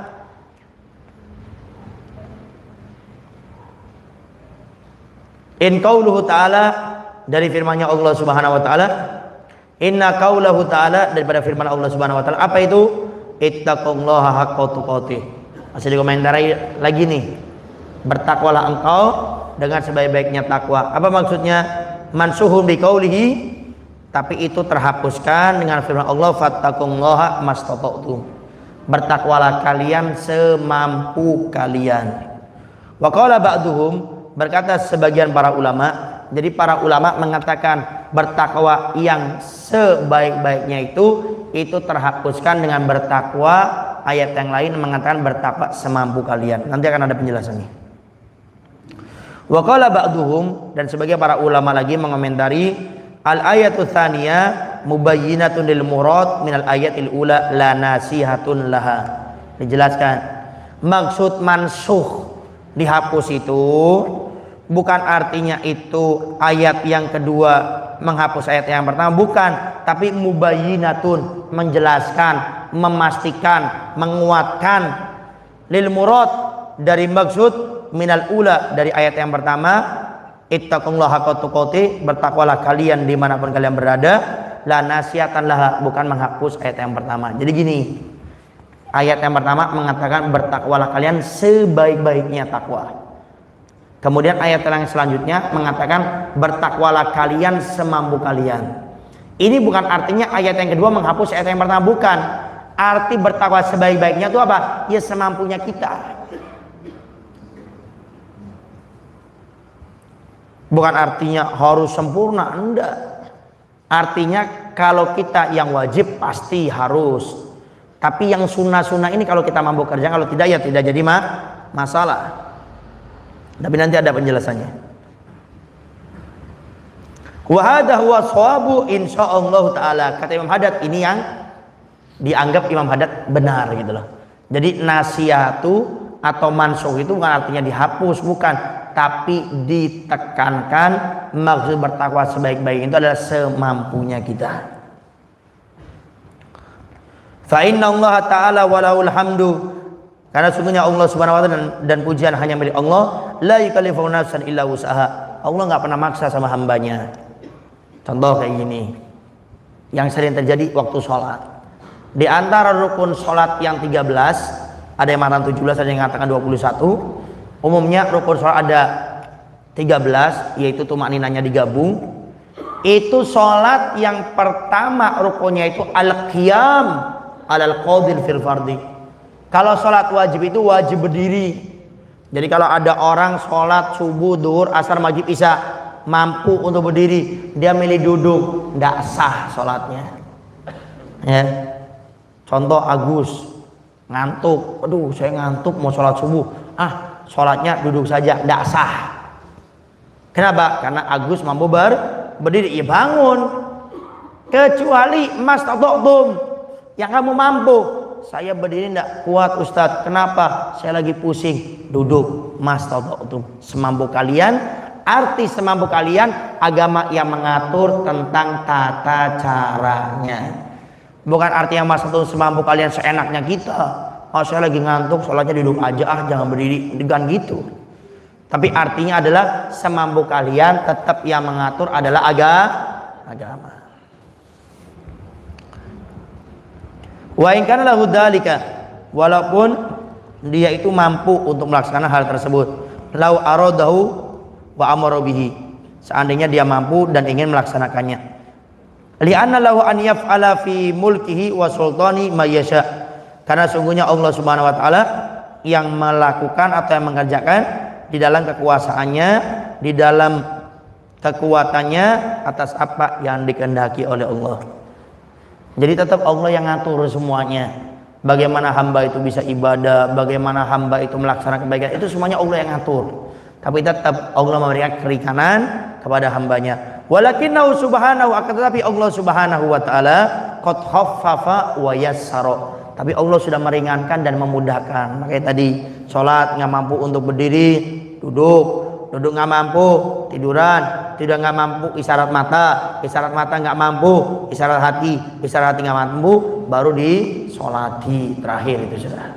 in qauluhu ta'ala, dari firman-Nya Allah Subhanahu wa taala, inna qaulahu ta'ala, daripada firman Allah Subhanahu wa taala, apa itu? Ittaqullaha haqqa tuqatih. Masih dikomentari lagi nih, bertakwalah engkau dengan sebaik-baiknya takwa. Apa maksudnya? Mansuhun bi qaulihi, tapi itu terhapuskan dengan firman Allah, fattaqullaha mastata'tum, bertakwalah kalian semampu kalian. Wa qala ba'duhum, berkata sebagian para ulama, jadi para ulama mengatakan bertakwa yang sebaik-baiknya itu terhapuskan dengan bertakwa. Ayat yang lain mengatakan bertakwa semampu kalian. Nanti akan ada penjelasannya. Wa qala ba'duhum, dan sebagian para ulama lagi mengomentari, al ayatu tsaniyah mubayyinatun lil murad minal ayatil ula la nasihatun laha. Dijelaskan maksud mansuh, dihapus itu bukan artinya itu ayat yang kedua menghapus ayat yang pertama, bukan, tapi mubayyinatun, menjelaskan, memastikan, menguatkan, lil murad, dari maksud minal ula, dari ayat yang pertama, ittaqullaha haqqa tuqatih, bertakwalah kalian dimanapun kalian berada, la nasiatan laha, bukan menghapus ayat yang pertama. Jadi gini, ayat yang pertama mengatakan bertakwalah kalian sebaik-baiknya takwa. Kemudian ayat yang selanjutnya mengatakan bertakwalah kalian semampu kalian. Ini bukan artinya ayat yang kedua menghapus ayat yang pertama, bukan. Arti bertakwa sebaik-baiknya itu apa? Ya semampunya kita. Bukan artinya harus sempurna, enggak. Artinya kalau kita yang wajib pasti harus. Tapi yang sunnah-sunnah ini kalau kita mampu kerja, kalau tidak ya tidak jadi masalah. Tapi nanti ada penjelasannya. Wa hadha huwa shawabu insyaallah taala. Kata Imam Haddad, ini yang dianggap Imam Haddad benar gitu loh. Jadi nasihatu atau mansuh itu bukan artinya dihapus, bukan, tapi ditekankan maksud bertakwa sebaik-baik itu adalah semampunya kita. Fa inna Allah taala walahul hamdu, karena sungguhnya Allah Subhanahu wa taala dan pujian hanya milik Allah. La yukallifu nafsan illa wus'aha. Allah nggak pernah maksa sama hambanya. Contoh kayak gini, yang sering terjadi waktu sholat. Di antara rukun sholat yang 13, ada yang mengatakan 17, ada yang mengatakan 21. Umumnya rukun sholat ada 13, yaitu tumakninanya digabung. Itu sholat yang pertama rukunnya itu al-qiyam alal qadil fil fardhi. Kalau sholat wajib itu wajib berdiri. Jadi kalau ada orang sholat subuh, duhur, asar, maghrib, isya mampu untuk berdiri, dia milih duduk, tidak sah sholatnya. Ya. Contoh Agus ngantuk, aduh saya ngantuk mau sholat subuh, sholatnya duduk saja, tidak sah. Kenapa? Karena Agus mampu berdiri, ya bangun. Kecuali mas tadoktum, yang kamu mampu. Saya berdiri tidak kuat Ustadz. Kenapa? Saya lagi pusing. Duduk. Mastata'tum, semampu kalian. Arti semampu kalian, agama yang mengatur tentang tata caranya. Bukan arti yang mastata'tum semampu kalian seenaknya kita. Saya lagi ngantuk, sholatnya duduk aja, jangan berdiri. Dengan gitu. Tapi artinya adalah semampu kalian, tetap yang mengatur adalah agama. Wa in kana lahu dzalika, walaupun dia itu mampu untuk melaksanakan hal tersebut, lau aradahu wa amara bihi, seandainya dia mampu dan ingin melaksanakannya, li'anna lahu an yaf'ala fi mulkihi wa sultani ma yasha, karena sungguhnya Allah Subhanahu wa taala yang melakukan atau yang mengerjakan di dalam kekuasaannya, di dalam kekuatannya atas apa yang dikehendaki oleh Allah. Jadi tetap Allah yang ngatur semuanya. Bagaimana hamba itu bisa ibadah, bagaimana hamba itu melaksanakan kebaikan, itu semuanya Allah yang ngatur. Tapi tetap Allah memberikan kerikanan kepada hambanya. Walakinnahu subhanahu, akan tetapi Allah Subhanahu wa taala qad khaffafa wa yassara. Tapi Allah sudah meringankan dan memudahkan. Makanya tadi sholat nggak mampu untuk berdiri, duduk nggak mampu, tiduran nggak mampu, isyarat mata nggak mampu, isyarat hati nggak mampu, baru disolati terakhir itu sudah.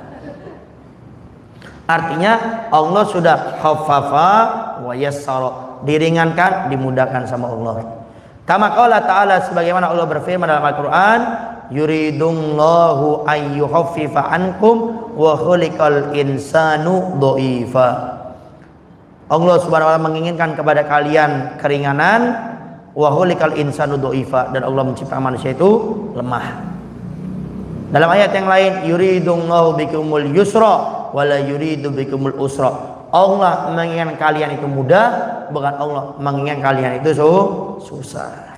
Artinya Allah sudah khaffafa wa yassara, diringankan, dimudahkan sama Allah. Kama qala ta'ala, sebagaimana Allah berfirman dalam Al-Qur'an, yuridullahu an yukhaffifa ankum wa khuliqal insanu dha'ifa. Allah Subhanahu wa taala menginginkan kepada kalian keringanan, wa khuliqal insanu dha'ifa, dan Allah menciptakan manusia itu lemah. Dalam ayat yang lain, yuridullahu bikumul yusra wa la yuridu bikumul usra. Allah menginginkan kalian itu mudah, bukan Allah menginginkan kalian itu susah.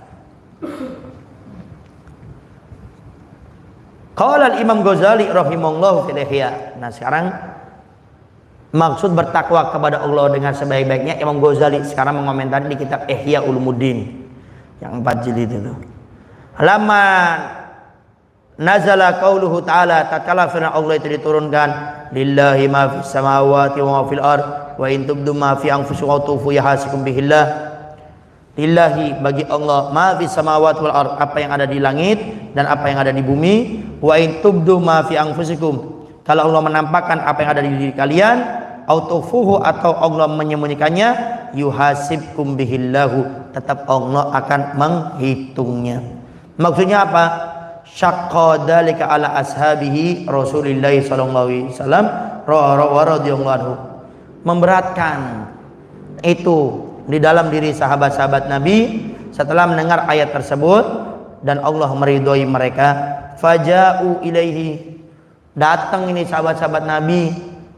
Qala al-Imam Ghazali rahimahullahu fil Ihya. Nah, sekarang maksud bertakwa kepada Allah dengan sebaik-baiknya, Imam Ghazali sekarang mengomentari di kitab Ihya Ulumuddin yang 4 jilid itu. Halaman nazala qauluhu ta'ala, tatkala firman Allah itu diturunkan, lillahi ma fis samawati wa ma fil ard wa in tubdu ma fi anfusikum wa tufu yahasikum bihillah. Lillahi, bagi Allah, ma fis samawati wal ard, apa yang ada di langit dan apa yang ada di bumi, wa in tubdu ma fi anfusikum, kalau Allah menampakkan apa yang ada di diri kalian, autofuhu atau Allah menyembunyikannya, yuhasibkum bihillahu, tetap Allah akan menghitungnya. Maksudnya apa? Syaqqa dzalika ala ashabihi Rasulillah sallallahu alaihi wasallam radhiyallahu anhu. Memberatkan itu di dalam diri sahabat-sahabat Nabi setelah mendengar ayat tersebut dan Allah meridhoi mereka. Faja'u ilaihi, datang ini sahabat-sahabat Nabi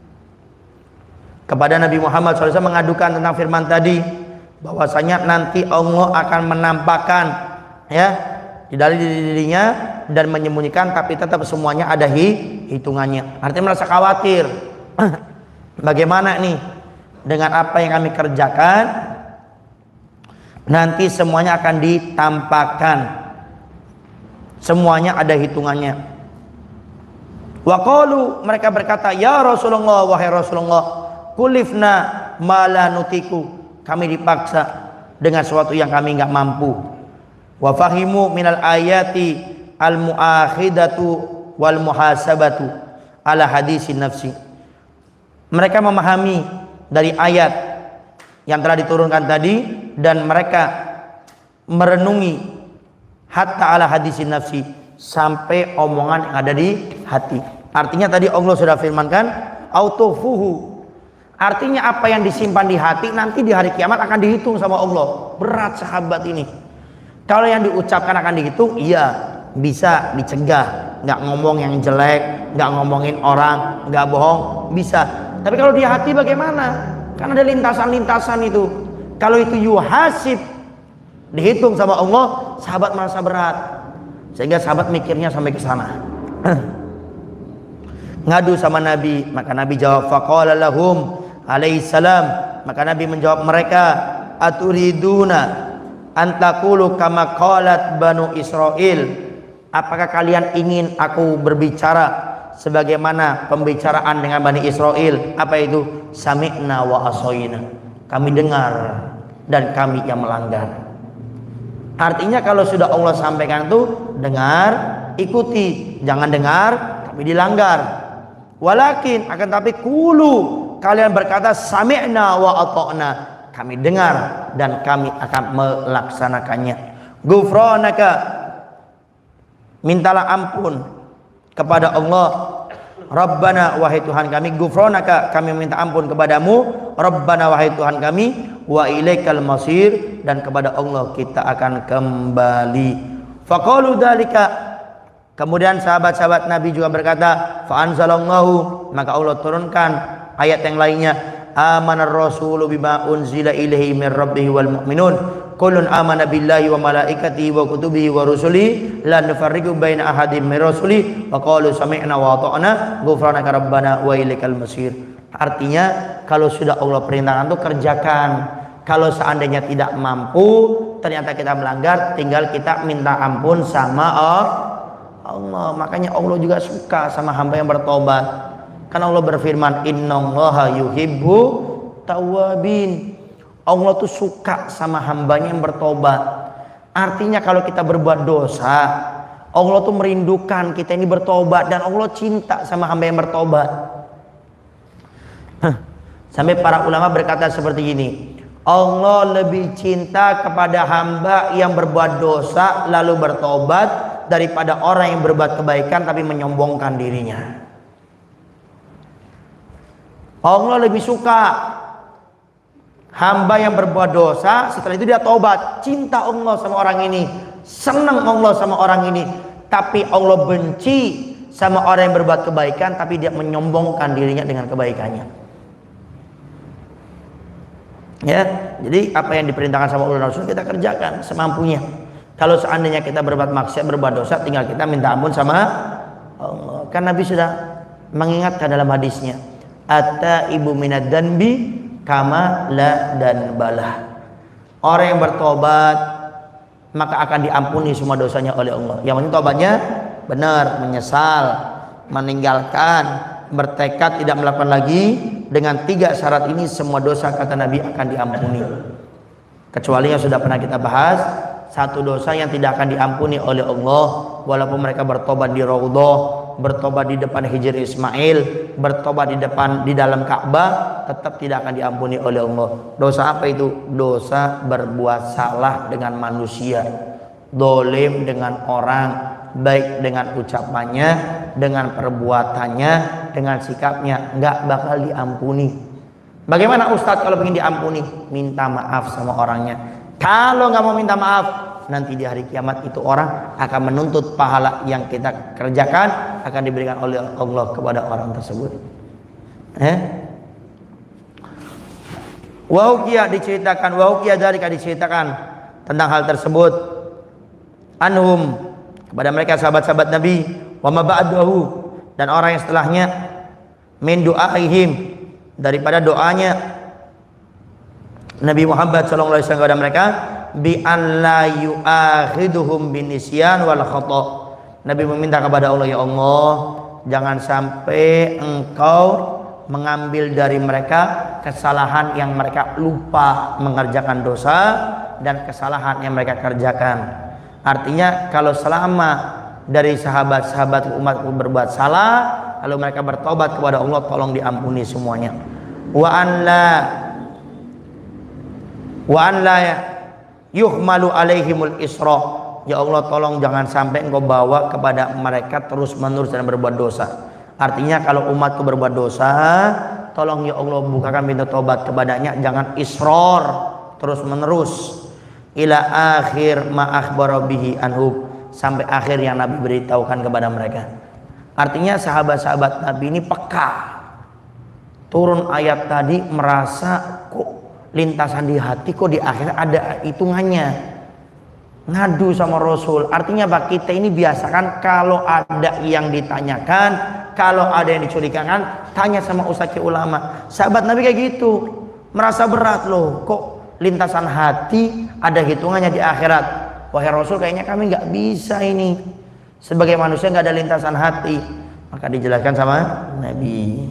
kepada Nabi Muhammad SAW mengadukan tentang firman tadi, bahwasanya nanti Allah akan menampakkan ya di dalam dirinya dan menyembunyikan, tapi tetap semuanya ada hitungannya. Artinya merasa khawatir. Bagaimana nih dengan apa yang kami kerjakan? Nanti semuanya akan ditampakkan. Semuanya ada hitungannya. Wa qalu, mereka berkata, ya Rasulullah, wahai Rasulullah, kulifna mala nutiku, kami dipaksa dengan sesuatu yang kami enggak mampu. Wa fahimu minal ayati al muakhidatu wal muhasabatu ala hadisin nafsi. Mereka memahami dari ayat yang telah diturunkan tadi dan mereka merenungi hatta ala hadisin nafsi, sampai omongan yang ada di hati. Artinya tadi Allah sudah firmankan autofuhu, artinya apa yang disimpan di hati nanti di hari kiamat akan dihitung sama Allah. Berat sahabat ini. Kalau yang diucapkan akan dihitung, iya bisa dicegah, nggak ngomong yang jelek, nggak ngomongin orang, nggak bohong, bisa. Tapi kalau di hati bagaimana? Kan ada lintasan-lintasan itu. Kalau itu yuhasib, dihitung sama Allah, sahabat merasa berat. Sehingga sahabat mikirnya sampai ke sana. Ngadu sama Nabi, maka Nabi jawab, faqala lahum alaihi salam, maka Nabi menjawab mereka, aturiduna antakulu kama qalat banu Israel, apakah kalian ingin aku berbicara sebagaimana pembicaraan dengan Bani Israel? Apa itu? Sami'na wa asoyna, kami dengar dan kami yang melanggar. Artinya kalau sudah Allah sampaikan itu, dengar, ikuti, jangan dengar tapi dilanggar. Walakin, akan tapi kulu, kalian berkata sami'na wa ata'na, kami dengar dan kami akan melaksanakannya. Ghufranaka, mintalah ampun kepada Allah. Rabbana, wahai Tuhan kami. Ghufranaka, kami minta ampun kepadamu. Rabbana, wahai Tuhan kami. Wa ilaikal masir, dan kepada Allah kita akan kembali. Faqalu dzalika, kemudian sahabat-sahabat Nabi juga berkata, fa anzalallahu, maka Allah turunkan ayat yang lainnya, amanar rasulu bima unzila ilaihi mir rabbihi wal mu'minun kullun amana billahi wa malaikatihi wa kutubihi wa rusulihi la nufarriqu baina ahadin min rusuli wa qalu sami'na wa ata'na ghufranaka rabbana wa ilaikal masir. Artinya kalau sudah Allah perintahkan itu kerjakan. Kalau seandainya tidak mampu, ternyata kita melanggar, tinggal kita minta ampun sama Allah. Makanya Allah juga suka sama hamba yang bertobat. Karena Allah berfirman, innallaha yuhibbu tawwabin. Allah tuh suka sama hambanya yang bertobat. Artinya kalau kita berbuat dosa, Allah tuh merindukan kita ini bertobat, dan Allah cinta sama hamba yang bertobat. Sampai para ulama berkata seperti ini, Allah lebih cinta kepada hamba yang berbuat dosa lalu bertobat daripada orang yang berbuat kebaikan tapi menyombongkan dirinya. Allah lebih suka hamba yang berbuat dosa, setelah itu dia tobat, cinta Allah sama orang ini, senang Allah sama orang ini. Tapi Allah benci sama orang yang berbuat kebaikan tapi dia menyombongkan dirinya dengan kebaikannya. Ya, jadi apa yang diperintahkan sama Allah Rasul kita kerjakan semampunya. Kalau seandainya kita berbuat maksiat, berbuat dosa, tinggal kita minta ampun sama Allah. Kan Nabi sudah mengingatkan dalam hadisnya, atta ibu minad danbi kama la dan balah. Orang yang bertobat maka akan diampuni semua dosanya oleh Allah. Yang penting tobatnya benar, menyesal, meninggalkan, bertekad tidak melakukan lagi. Dengan 3 syarat ini semua dosa kata Nabi akan diampuni. Kecuali yang sudah pernah kita bahas, satu dosa yang tidak akan diampuni oleh Allah walaupun mereka bertobat di raudhah, bertobat di depan Hijr Ismail, bertobat di dalam Ka'bah, tetap tidak akan diampuni oleh Allah. Dosa apa itu? Dosa berbuat salah dengan manusia, dolim dengan orang, baik dengan ucapannya, dengan perbuatannya, dengan sikapnya, nggak bakal diampuni. Bagaimana Ustadz kalau ingin diampuni? Minta maaf sama orangnya. Kalau nggak mau minta maaf, nanti di hari kiamat itu orang akan menuntut pahala yang kita kerjakan akan diberikan oleh Allah kepada orang tersebut. Wauqiyah diceritakan tentang hal tersebut anhum kepada mereka sahabat-sahabat Nabi, wa ma ba'dahu, dan orang yang setelahnya, min du'aihim, daripada doanya Nabi Muhammad sallallahu alaihi wasallam kepada mereka, bi an la yu'akhiduhum binisyan wal khata. Nabi meminta kepada Allah, ya Allah, jangan sampai engkau mengambil dari mereka kesalahan yang mereka lupa mengerjakan dosa dan kesalahan yang mereka kerjakan. Artinya kalau selama dari sahabat-sahabat umatku berbuat salah lalu mereka bertobat kepada Allah, tolong diampuni semuanya. Wa an la yuhmalu alaihimul isra. Ya Allah, tolong jangan sampai engkau bawa kepada mereka terus menerus dan berbuat dosa. Artinya kalau umatku berbuat dosa, tolong ya Allah bukakan pintu tobat kepadanya, jangan isror terus menerus. Ila akhir ma akhbara bihi anhu, sampai akhir yang Nabi beritahukan kepada mereka. Artinya sahabat-sahabat Nabi ini peka. Turun ayat tadi merasa kok lintasan di hati, kok di akhir ada hitungannya. Ngadu sama Rasul. Artinya Pak, kita ini biasakan kalau ada yang ditanyakan, kalau ada yang dicurigakan, tanya sama ustaz ulama. Sahabat Nabi kayak gitu, merasa berat loh, kok lintasan hati ada hitungannya di akhirat. Wahai Rasul, kayaknya kami nggak bisa ini, sebagai manusia nggak ada lintasan hati. Maka dijelaskan sama Nabi.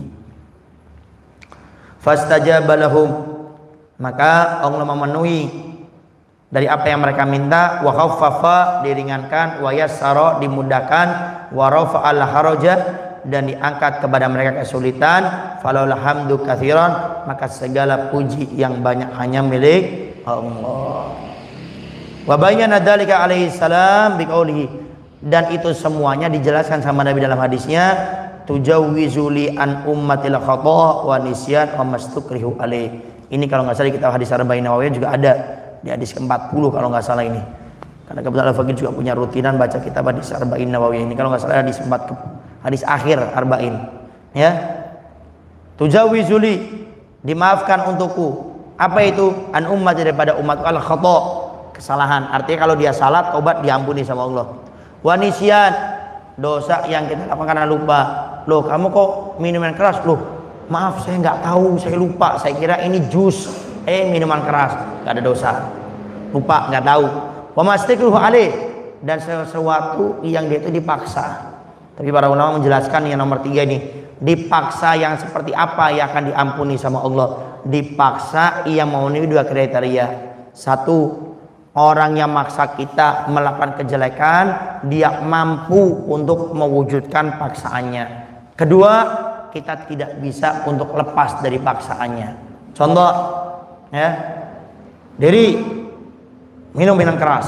Fastajaba lahum, maka Allah memenuhi dari apa yang mereka minta. Wa khaffafa, diringankan, wa yassara, dimudahkan, wa rafa'al haraja, dan diangkat kepada mereka kesulitan. Falal hamdu katsiran, maka segala puji yang banyak hanya milik Allah. Wa bayyana dzalika alaihi salam biqaulihi, dan itu semuanya dijelaskan sama Nabi dalam hadisnya, tujawwizuli an ummatil khata wa nisyan wa mastukrihu alaih. Ini kalau nggak salah di kitab hadis Arba'in Nawawiyah juga ada di hadis ke-40 kalau nggak salah ini. Karena kebetulan Al-Faqih juga punya rutinan baca kitab hadis Arba'in Nawawiyah ini, kalau nggak salah hadis akhir Arba'in. Ya. Tujawwizuli, dimaafkan untukku. Apa itu? An ummat, daripada umatku, al khata, kesalahan. Artinya kalau dia salah, taubat diampuni sama Allah. Wa nisyan, dosa yang kita lakukan karena lupa. Loh, kamu kok minuman keras? Loh, maaf saya nggak tahu, saya lupa, saya kira ini jus, minuman keras. Nggak ada dosa, lupa, nggak tahu. Wa mastakruhu alaih, dan sesuatu yang dia itu dipaksa. Tapi para ulama menjelaskan yang nomor 3 ini, dipaksa yang seperti apa yang akan diampuni sama Allah. Dipaksa yang memenuhi 2 kriteria. 1, orang yang maksa kita melakukan kejelekan, dia mampu untuk mewujudkan paksaannya. 2, kita tidak bisa untuk lepas dari paksaannya. Contoh, ya, dari minum keras,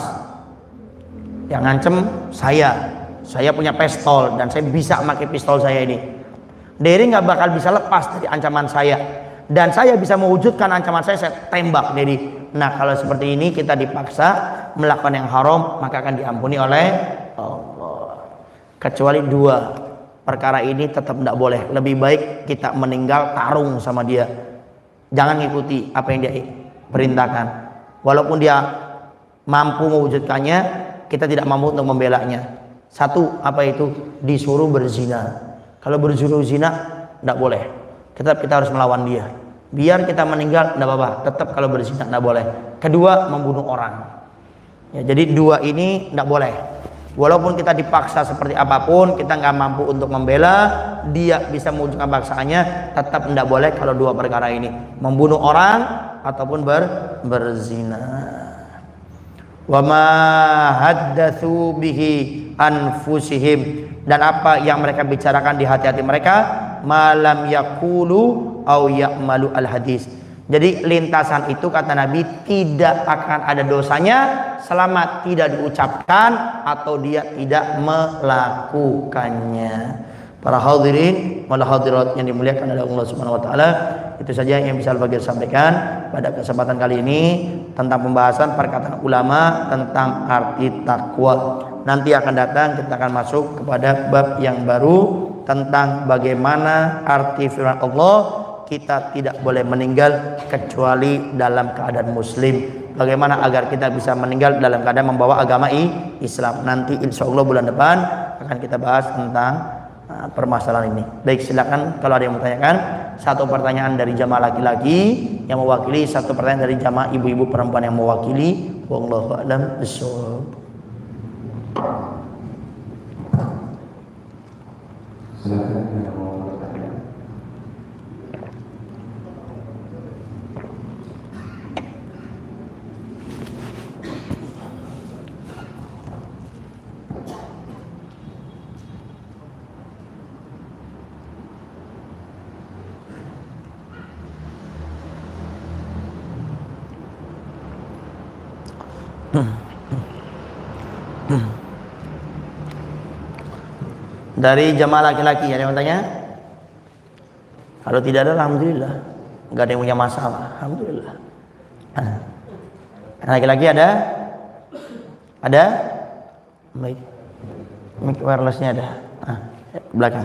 yang ngancem saya punya pistol dan saya bisa pakai pistol saya ini. Derry nggak bakal bisa lepas dari ancaman saya, dan saya bisa mewujudkan ancaman saya tembak Derry. Nah, kalau seperti ini kita dipaksa melakukan yang haram, maka akan diampuni oleh Allah. Kecuali 2 perkara ini tetap tidak boleh. Lebih baik kita meninggal tarung sama dia, jangan ngikuti apa yang dia perintahkan. Walaupun dia mampu mewujudkannya, kita tidak mampu untuk membelanya. 1, apa itu? Disuruh berzina. Kalau bersuruh zina tidak boleh, tetap kita harus melawan dia. Biar kita meninggal tidak apa-apa, tetap kalau berzina tidak boleh. 2, membunuh orang. Ya, jadi 2 ini tidak boleh. Walaupun kita dipaksa seperti apapun, kita nggak mampu untuk membela, dia bisa mewujudkan paksaannya, tetap tidak boleh kalau 2 perkara ini, membunuh orang ataupun berzina. wa ma haddatsu bihi anfusihim, dan apa yang mereka bicarakan di hati-hati mereka, malam yaqulu au ya'malu al hadis. Jadi lintasan itu kata Nabi tidak akan ada dosanya selama tidak diucapkan atau dia tidak melakukannya. Para hadirin wal hadirat yang dimuliakan oleh Allah Subhanahu wa taala, itu saja yang bisa Al-Bagir sampaikan pada kesempatan kali ini tentang pembahasan perkataan ulama tentang arti takwa. Nanti akan datang kita akan masuk kepada bab yang baru tentang bagaimana arti firman Allah, kita tidak boleh meninggal kecuali dalam keadaan muslim. Bagaimana agar kita bisa meninggal dalam keadaan membawa agama Islam. Nanti insya Allah bulan depan akan kita bahas tentang permasalahan ini. Baik, silakan kalau ada yang mau tanyakan. Satu pertanyaan dari jamaah laki-laki yang mewakili, satu pertanyaan dari jamaah ibu-ibu perempuan yang mewakili. Wallahu a'lam bishawab. Silakan yang mau bertanya. Dari jamaah laki-laki ada yang mau tanya? Kalau tidak ada, alhamdulillah, nggak ada yang punya masalah, alhamdulillah. Laki-laki ada? Ada? Baik. Mic wirelessnya ada. Belakang.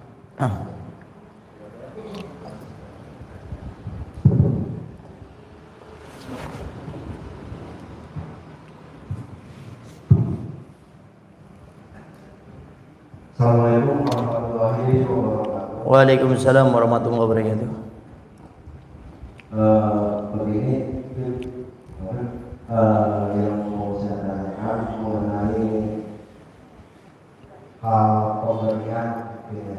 Assalamualaikum warahmatullahi wabarakatuh. Waalaikumsalam warahmatullahi wabarakatuh. Begini, yang mau saya tanyakan mengenai hal pemberian, ya.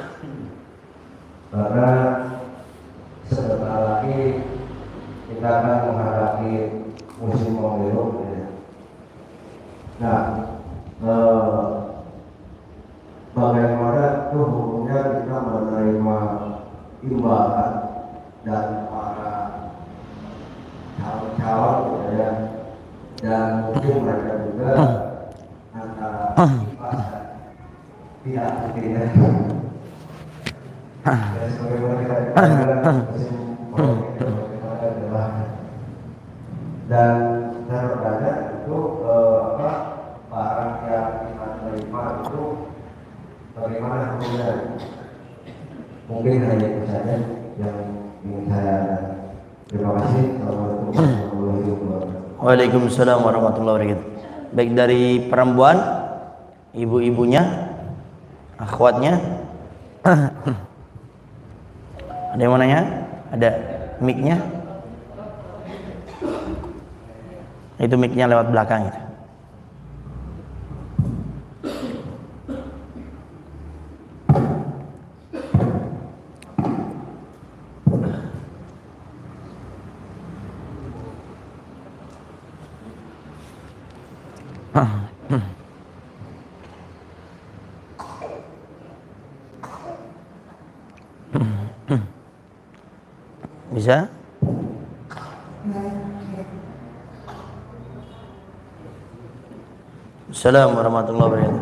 Karena sebentar lagi kita akan menghadapi musim pemilu, ya. Nah, bagaimana tuh hukumnya kita menerima imbalan dan para calon-calon, ya, dan mungkin mereka juga antara tidak tidak dan sebagaimana kita adalah dan terkadang itu barang yang kita terima itu bagaimana hukumnya? Mungkin hanya itu saja yang ingin saya. Terima kasih. Assalamualaikum warahmatullahi wabarakatuh. Waalaikumsalam warahmatullahi wabarakatuh. Baik, dari perempuan, ibu-ibunya, akhwatnya. Ada yang mau nanya? Ada mic-nya? Itu mic-nya lewat belakang itu. Bisa? Assalamualaikum warahmatullahi wabarakatuh.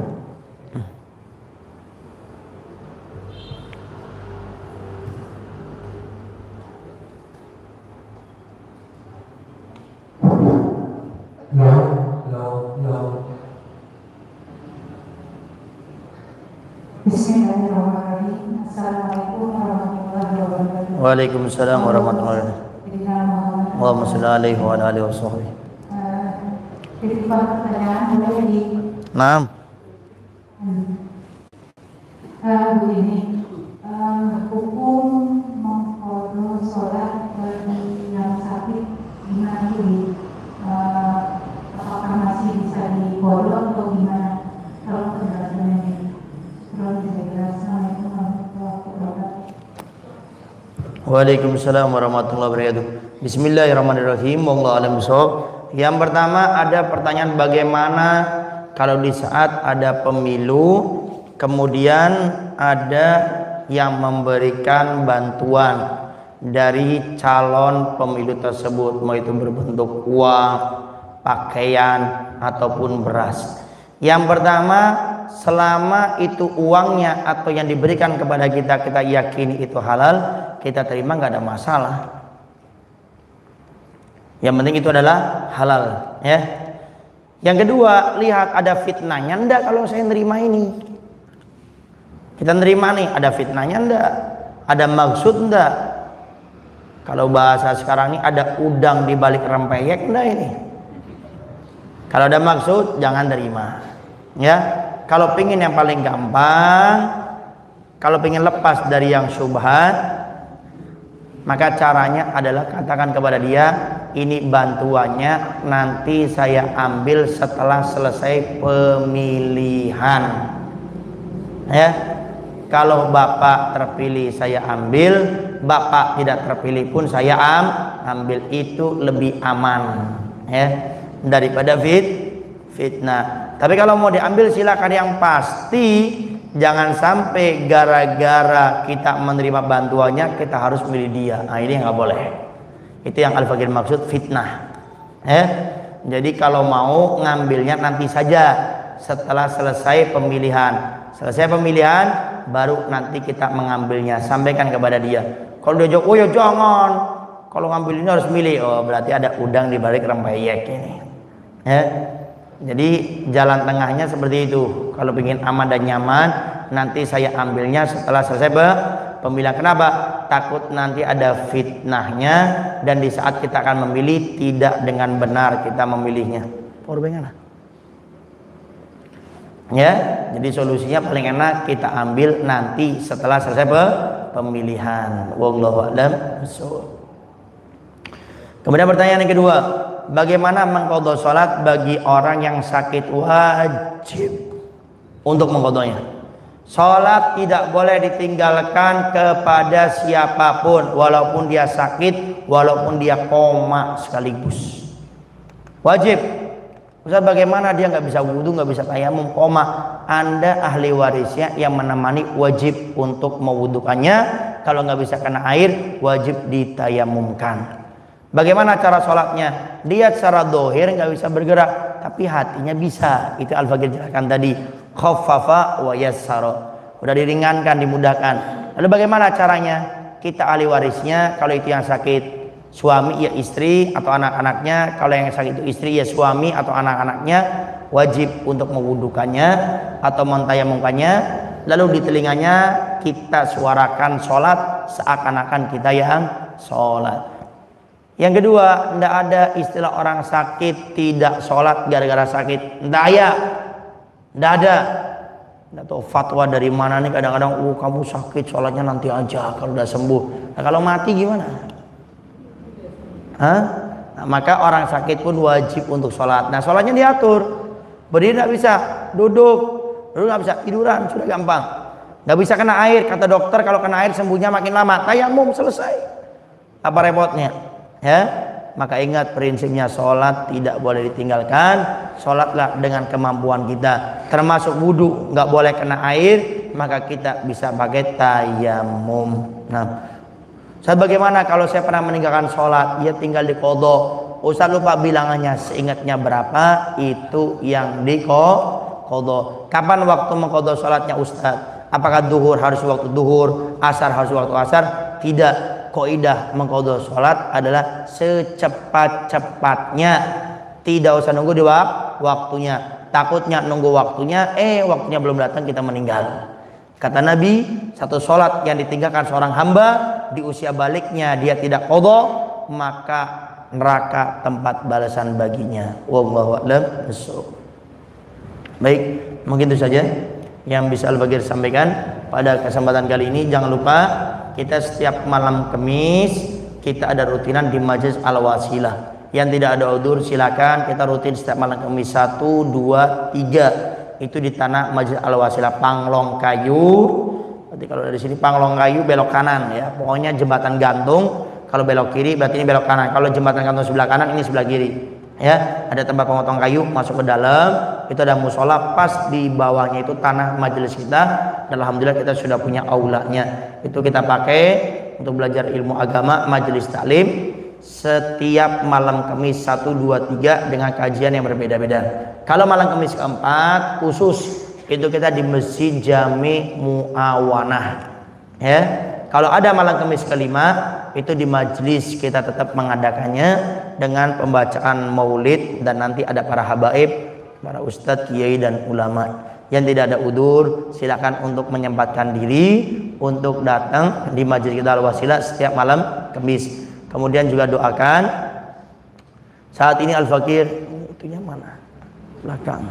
Bismillahirrahmanirrahim. Assalamualaikum warahmatullahi wabarakatuh. Waalaikumsalam warahmatullahi wabarakatuh. Allahumma shalli alaihi wa ala alihi washabbihi. Jadi pertanyaan boleh di Naam. begini, hukum mengkodok sholat bagi yang sakit gimana tuh? Apakah masih bisa dikodok atau gimana? Kalau penjelasannya ini, kalau bisa jelaskan. Assalamualaikum warahmatullahi wabarakatuh. Waalaikumsalam warahmatullahi wabarakatuh. Bismillahirrahmanirrahim. Wallahu a'lam bishawab. Yang pertama ada pertanyaan bagaimana kalau di saat ada pemilu kemudian ada yang memberikan bantuan dari calon pemilu tersebut, mau itu berbentuk uang, pakaian ataupun beras. Yang pertama, selama itu uangnya atau yang diberikan kepada kita kita yakini itu halal, kita terima, nggak ada masalah. Yang penting itu adalah halal, ya. Yang kedua, lihat ada fitnahnya enggak kalau saya nerima ini. Kita nerima nih, ada fitnahnya enggak? Ada maksud enggak? Kalau bahasa sekarang ini ada udang di balik rempeyek enggak ini? Kalau ada maksud jangan terima, ya. Kalau pingin yang paling gampang, kalau pingin lepas dari yang syubhat, maka caranya adalah katakan kepada dia, ini bantuannya nanti saya ambil setelah selesai pemilihan, ya. Kalau bapak terpilih saya ambil, bapak tidak terpilih pun saya ambil, itu lebih aman, ya, daripada fitnah. Tapi kalau mau diambil silakan, yang pasti jangan sampai gara-gara kita menerima bantuannya kita harus milih dia. Nah, ini nggak boleh. Itu yang Al-Fakir maksud fitnah, ya. Jadi kalau mau ngambilnya nanti saja setelah selesai pemilihan. Selesai pemilihan baru nanti kita mengambilnya, sampaikan kepada dia. Kalau dia jawab, oh ya jangan, kalau ngambil ini harus milih, oh berarti ada udang di balik rempeyek ini, ya. Jadi jalan tengahnya seperti itu. Kalau ingin aman dan nyaman, nanti saya ambilnya setelah selesai pemilihan. Kenapa? Takut nanti ada fitnahnya dan di saat kita akan memilih tidak dengan benar kita memilihnya. Ya, jadi solusinya paling enak kita ambil nanti setelah selesai pemilihan. Wallahu a'lam bishawab. Kemudian pertanyaan yang kedua, bagaimana mengqadha salat bagi orang yang sakit? Wajib untuk mengqadhanya. Salat tidak boleh ditinggalkan kepada siapapun, walaupun dia sakit, walaupun dia koma sekaligus. Wajib. Ustaz, bagaimana dia nggak bisa wudu, nggak bisa tayamum, koma? Anda ahli warisnya yang menemani, wajib untuk mewudukannya. Kalau nggak bisa kena air, wajib ditayamumkan. Bagaimana cara sholatnya? Dia secara dohir nggak bisa bergerak, tapi hatinya bisa. Itu Al-Fakir jelaskan tadi. Khaffafa wa yassara. Udah diringankan, dimudahkan. Lalu bagaimana caranya? Kita ahli warisnya, kalau itu yang sakit, suami ya istri atau anak-anaknya. Kalau yang sakit itu istri ya suami atau anak-anaknya, wajib untuk mewudukannya atau mentayamumkannya. Lalu di telinganya kita suarakan sholat seakan-akan kita yang sholat. Yang kedua, tidak ada istilah orang sakit tidak sholat gara-gara sakit. Tidak ada. Tidak tahu fatwa dari mana nih, kadang-kadang kamu sakit sholatnya nanti aja kalau udah sembuh. Nah, kalau mati gimana? Nah, maka orang sakit pun wajib untuk sholat. Nah, sholatnya diatur. Berdiri tidak bisa, duduk nggak bisa, tiduran sudah gampang. Nggak bisa kena air, kata dokter kalau kena air sembuhnya makin lama. Tayamum selesai. Apa repotnya? Ya, maka ingat prinsipnya, sholat tidak boleh ditinggalkan. Sholatlah dengan kemampuan kita, termasuk wudhu nggak boleh kena air, maka kita bisa pakai tayamum. Nah, Ustaz, bagaimana kalau saya pernah meninggalkan sholat, dia tinggal di qadha? Ustaz lupa bilangannya, seingatnya berapa itu yang di qadha. Kapan waktu mengqadha sholatnya Ustaz? Apakah duhur harus waktu duhur, asar harus waktu asar? Tidak. Kaidah mengqadha sholat adalah secepat-cepatnya. Tidak usah nunggu di waktunya. Takutnya nunggu waktunya, waktunya belum datang kita meninggal. Kata Nabi, satu sholat yang ditinggalkan seorang hamba di usia baliknya dia tidak qadha, maka neraka tempat balasan baginya. Wallahu a'lam bishawab. Baik, mungkin itu saja yang bisa Al-Fakir sampaikan pada kesempatan kali ini. Jangan lupa kita setiap malam Kamis kita ada rutinan di Majelis Al-Wasilah. Yang tidak ada udzur silakan, kita rutin setiap malam Kamis 1, 2, 3. Itu di tanah Majelis Al-Wasilah Panglong Kayu. Berarti kalau dari sini Panglong Kayu belok kanan ya. Pokoknya jembatan gantung, kalau belok kiri berarti ini belok kanan. Kalau jembatan gantung sebelah kanan, ini sebelah kiri. Ya, ada tempat pemotong kayu, masuk ke dalam, itu ada musola, pas di bawahnya itu tanah majelis kita. Dan alhamdulillah kita sudah punya aulanya. Itu kita pakai untuk belajar ilmu agama, majelis taklim setiap malam Kamis 1, 2, 3 dengan kajian yang berbeda-beda. Kalau malam Kamis keempat khusus itu kita di Masjid Jami Muawanah. Ya. Kalau ada malam Kamis kelima itu di majelis kita tetap mengadakannya dengan pembacaan maulid dan nanti ada para habaib, para ustadz, kiai dan ulama. Yang tidak ada udzur silakan untuk menyempatkan diri untuk datang di majelis kita Al-Wasilah setiap malam Kamis. Kemudian juga doakan saat ini Al-Fakir itunya mana? Belakang.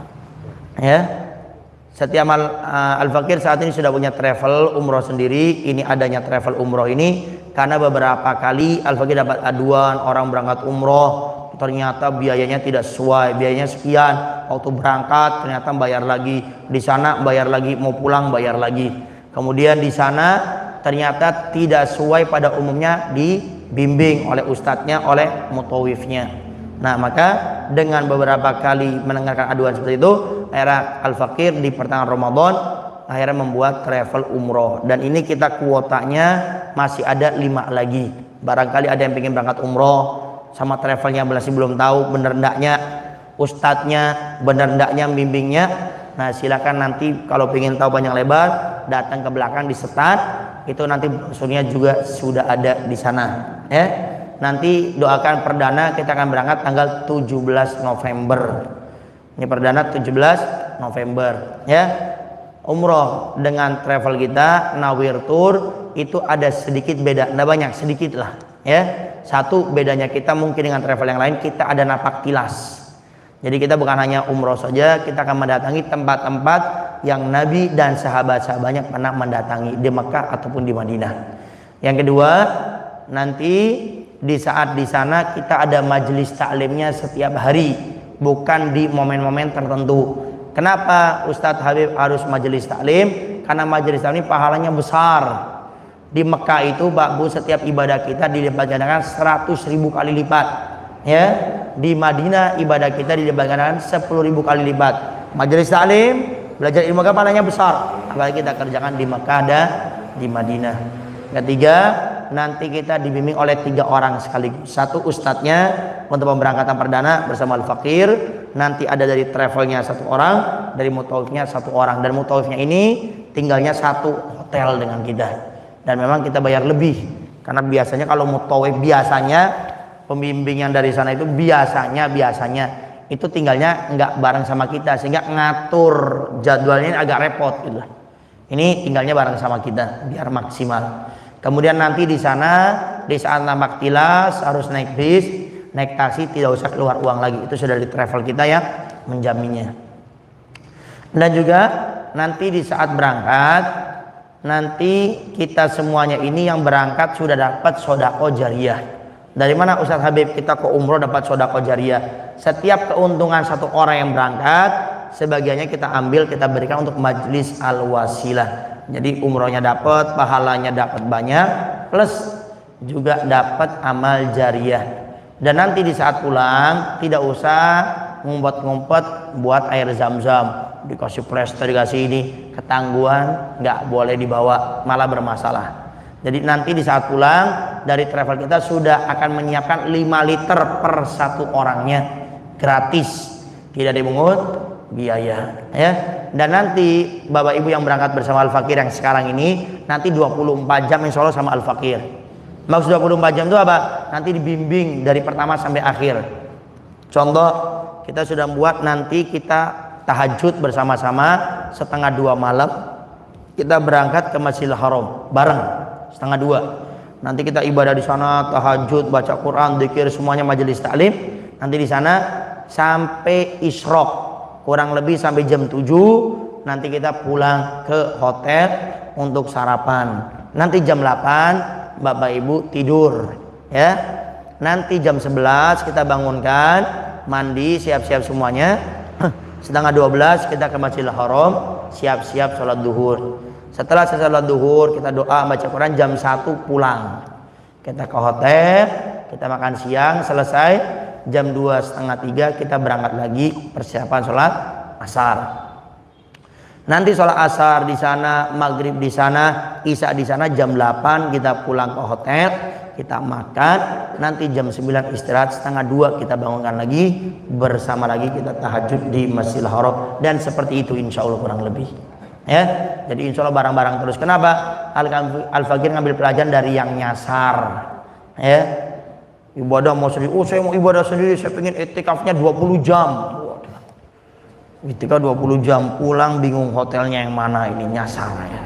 Ya. Setiap Al-Fakir saat ini sudah punya travel umroh sendiri. Ini adanya travel umroh ini karena beberapa kali Al-Fakir dapat aduan orang berangkat umroh ternyata biayanya tidak sesuai, biayanya sekian, waktu berangkat ternyata bayar lagi, di sana bayar lagi, mau pulang bayar lagi, kemudian di sana ternyata tidak sesuai pada umumnya dibimbing oleh ustadznya, oleh mutawifnya. Nah, maka dengan beberapa kali mendengarkan aduan seperti itu, akhirnya Al-Fakir di pertengahan Ramadan akhirnya membuat travel umroh. Dan ini kita kuotanya masih ada 5 lagi. Barangkali ada yang ingin berangkat umroh sama travelnya masih belum tahu bener ndaknya, ustadznya bener ndaknya, bimbingnya. Nah, silakan nanti kalau ingin tahu panjang lebar datang ke belakang di start, itu nanti brosurnya juga sudah ada di sana. Ya. Nanti doakan perdana kita akan berangkat tanggal 17 November. Ini perdana 17 November ya. Umroh dengan travel kita Nawir Tour itu ada sedikit beda, enggak banyak, sedikit lah ya. Satu bedanya kita mungkin dengan travel yang lain, kita ada napak tilas. Jadi kita bukan hanya umroh saja, kita akan mendatangi tempat-tempat yang Nabi dan sahabat-sahabatnya pernah mendatangi di Mekah ataupun di Madinah. Yang kedua, nanti di saat di sana kita ada majelis taklimnya setiap hari, bukan di momen-momen tertentu. Kenapa Ustadz Habib harus majelis taklim? Karena majelis taklim pahalanya besar. Di Mekah itu Pak Bu setiap ibadah kita dilipat gandakan 100.000 kali lipat. Ya, di Madinah ibadah kita dilipat gandakan 10.000 kali lipat. Majelis taklim, belajar ilmu agama pahalanya besar. Apalagi kita kerjakan di Mekah dan di Madinah. Ketiga, nanti kita dibimbing oleh 3 orang sekaligus. Satu ustadznya untuk pemberangkatan perdana bersama Al-Fakir. Nanti ada dari travelnya 1 orang, dari mutawifnya 1 orang. Dan mutawifnya ini tinggalnya 1 hotel dengan kita. Dan memang kita bayar lebih. Karena biasanya kalau mutawif biasanya pembimbing yang dari sana itu biasanya itu tinggalnya nggak bareng sama kita, sehingga ngatur jadwalnya agak repot gitu. Ini tinggalnya bareng sama kita biar maksimal. Kemudian nanti di sana di saat napak tilas harus naik bis, naik taksi, tidak usah keluar uang lagi. Itu sudah di travel kita ya menjaminnya. Dan juga nanti di saat berangkat, nanti kita semuanya ini yang berangkat sudah dapat sodaqah jariyah. Dari mana Ustadz Habib kita ke umroh dapat sodaqah jariyah? Setiap keuntungan 1 orang yang berangkat, sebagiannya kita ambil, kita berikan untuk majelis Al-Wasilah. Jadi umrohnya dapat, pahalanya dapat banyak, plus juga dapat amal jariyah. Dan nanti di saat pulang tidak usah ngumpet-ngumpet buat air zam-zam, dikasih plester, dikasih ini, ketangguhan nggak boleh dibawa, malah bermasalah. Jadi nanti di saat pulang dari travel kita sudah akan menyiapkan 5 liter per 1 orangnya, gratis, tidak dipungut biaya ya. Dan nanti Bapak Ibu yang berangkat bersama Al-Fakir yang sekarang ini nanti 24 jam insya Allah sama Al-Fakir. Maksud 24 jam itu apa? Nanti dibimbing dari pertama sampai akhir. Contoh, kita sudah buat nanti kita tahajud bersama-sama 1:30 malam. Kita berangkat ke Masjidil Haram bareng 1:30. Nanti kita ibadah di sana, tahajud, baca Quran, dzikir, semuanya majelis taklim. Nanti di sana sampai isyraq. Kurang lebih sampai jam 7 nanti kita pulang ke hotel untuk sarapan. Nanti jam 8 Bapak Ibu tidur ya. Nanti jam 11 kita bangunkan, mandi, siap-siap semuanya. 11:30 kita ke Masjidil Haram, siap-siap sholat duhur. Setelah sholat duhur kita doa, baca Quran, jam 1 pulang. Kita ke hotel, kita makan siang, selesai jam 2:30 kita berangkat lagi persiapan sholat asar. Nanti sholat asar di sana, maghrib di sana, isya di sana, jam 8 kita pulang ke hotel, kita makan, nanti jam 9 istirahat, setengah 2 kita bangunkan lagi, bersama lagi kita tahajud di Masjidil Haram, dan seperti itu insya Allah kurang lebih. Ya, jadi insya Allah barang-barang terus. Kenapa? Al-Fakir ngambil pelajaran dari yang nyasar. Ya, ibadah mau sendiri, oh saya mau ibadah sendiri, saya pengen etikafnya 20 jam. Ketika 20 jam pulang bingung hotelnya yang mana, ini nyasar ya.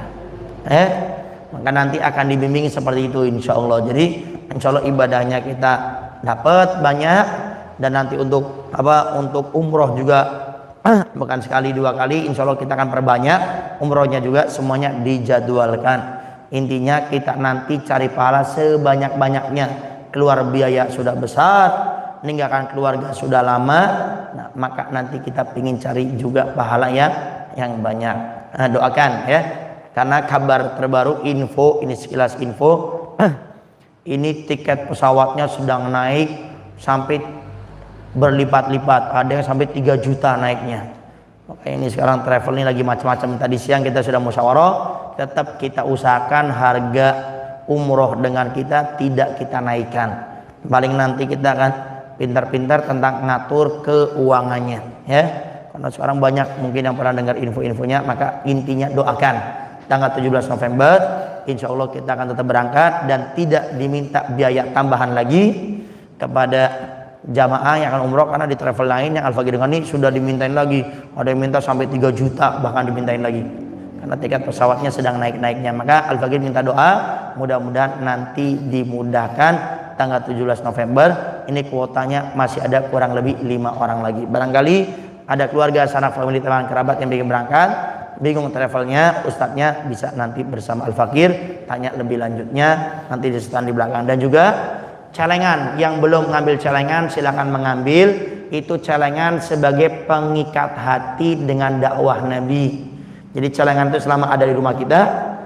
Maka nanti akan dibimbing seperti itu insya Allah. Jadi insya Allah ibadahnya kita dapat banyak, dan nanti untuk untuk umroh juga bukan sekali 2 kali, insya Allah kita akan perbanyak umrohnya juga, semuanya dijadwalkan. Intinya kita nanti cari pahala sebanyak-banyaknya, keluar biaya sudah besar, meninggalkan keluarga sudah lama, nah, maka nanti kita ingin cari juga pahala yang banyak. Nah, doakan ya, karena kabar terbaru info ini, sekilas info ini tiket pesawatnya sedang naik sampai berlipat-lipat, ada yang sampai 3 juta naiknya. Maka ini sekarang travel ini lagi macam-macam. Tadi siang kita sudah musyawarah, tetap kita usahakan harga umroh dengan kita tidak kita naikkan. Paling nanti kita akan pintar-pintar tentang ngatur keuangannya ya, karena sekarang banyak mungkin yang pernah dengar info-infonya. Maka intinya doakan tanggal 17 November insya Allah kita akan tetap berangkat, dan tidak diminta biaya tambahan lagi kepada jamaah yang akan umroh, karena di travel lain yang Al-Fakir dengan ini sudah dimintain lagi, ada yang minta sampai 3 juta bahkan dimintain lagi, karena tiket pesawatnya sedang naik-naiknya. Maka Al-Fakir minta doa mudah-mudahan nanti dimudahkan. Tanggal 17 November ini kuotanya masih ada kurang lebih 5 orang lagi. Barangkali ada keluarga, sanak famili, teman kerabat yang ingin berangkat, bingung travelnya, ustadznya bisa nanti bersama Al-Fakir tanya lebih lanjutnya nanti di stand di belakang. Dan juga celengan, yang belum mengambil celengan silakan mengambil. Itu celengan sebagai pengikat hati dengan dakwah Nabi. Jadi celengan itu selama ada di rumah kita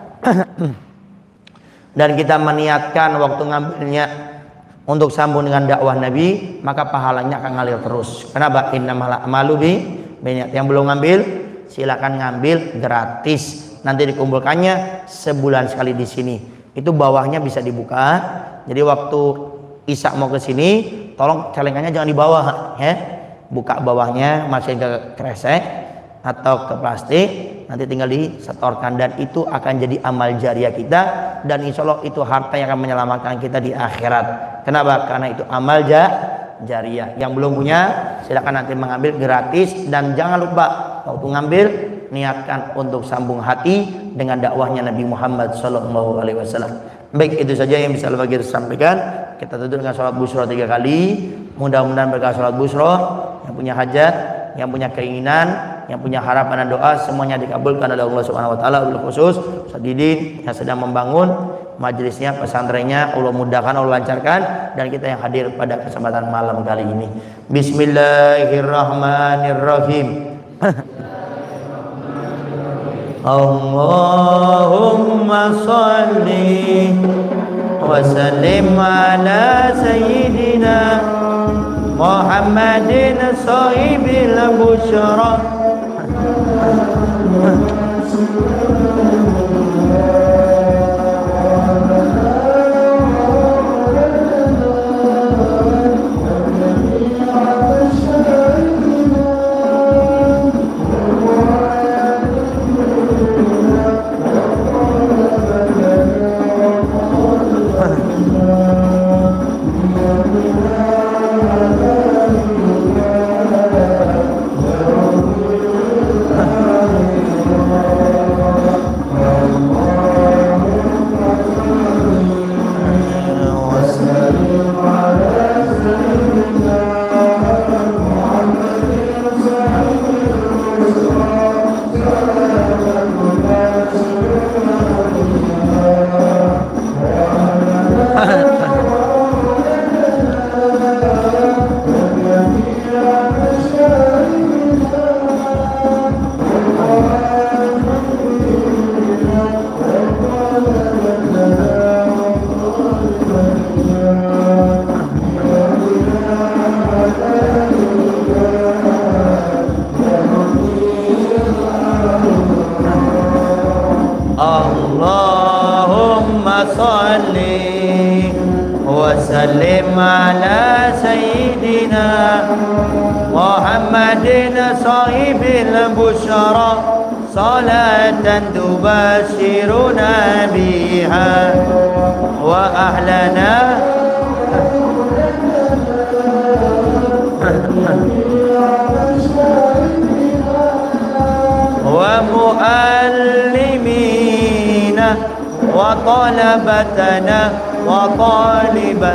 dan kita meniatkan waktu ngambilnya untuk sambung dengan dakwah Nabi, maka pahalanya akan ngalir terus. Kenapa? Innamal a'malu binniyat. Yang belum ngambil silakan ngambil gratis. Nanti dikumpulkannya sebulan sekali di sini. Itu bawahnya bisa dibuka. Jadi waktu Isa mau ke sini, tolong celengannya jangan dibawa ya. Buka bawahnya, masukin ke kresek atau ke plastik, nanti tinggal disetorkan, dan itu akan jadi amal jariah kita, dan insya Allah itu harta yang akan menyelamatkan kita di akhirat. Kenapa? Karena itu amal jariah. Yang belum punya silakan nanti mengambil gratis, dan jangan lupa waktu ngambil niatkan untuk sambung hati dengan dakwahnya Nabi Muhammad SAW. Baik, itu saja yang bisa Al-Fakir sampaikan. Kita tutup dengan sholat busro 3 kali. Mudah-mudahan berkah sholat busro, yang punya hajat, yang punya keinginan, yang punya harapan dan doa, semuanya dikabulkan oleh Allah Subhanahu wa taala. Bil khusus Ustaz Didin yang sedang membangun majelisnya, pesantrennya, Allah mudahkan, Allah lancarkan, dan kita yang hadir pada kesempatan malam kali ini. Bismillahirrahmanirrahim. Allahumma sholli wa sallim ala sayyidina Muhammadin sahibil busyra. وسلم على سيدنا محمد صاحب البشرى صلاة تبشرنا بها وأهلنا ومؤلمينا وطلبتنا وطالبا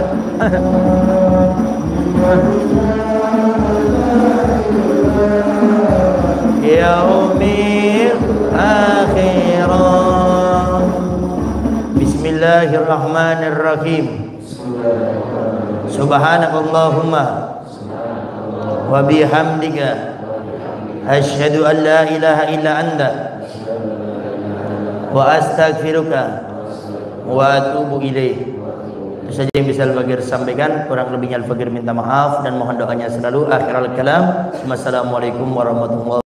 يوم الآخرة. بسم الله الرحمن الرحيم. سبحانك اللهم وبحمدك أشهد أن لا إله إلا أنت وأستغفرك وأتوب إليك. Itu saja yang bisa Al-Fakir sampaikan, kurang lebihnya Al-Fakir minta maaf dan mohon doanya selalu. Akhirul kalam, wassalamualaikum warahmatullahi wabarakatuh.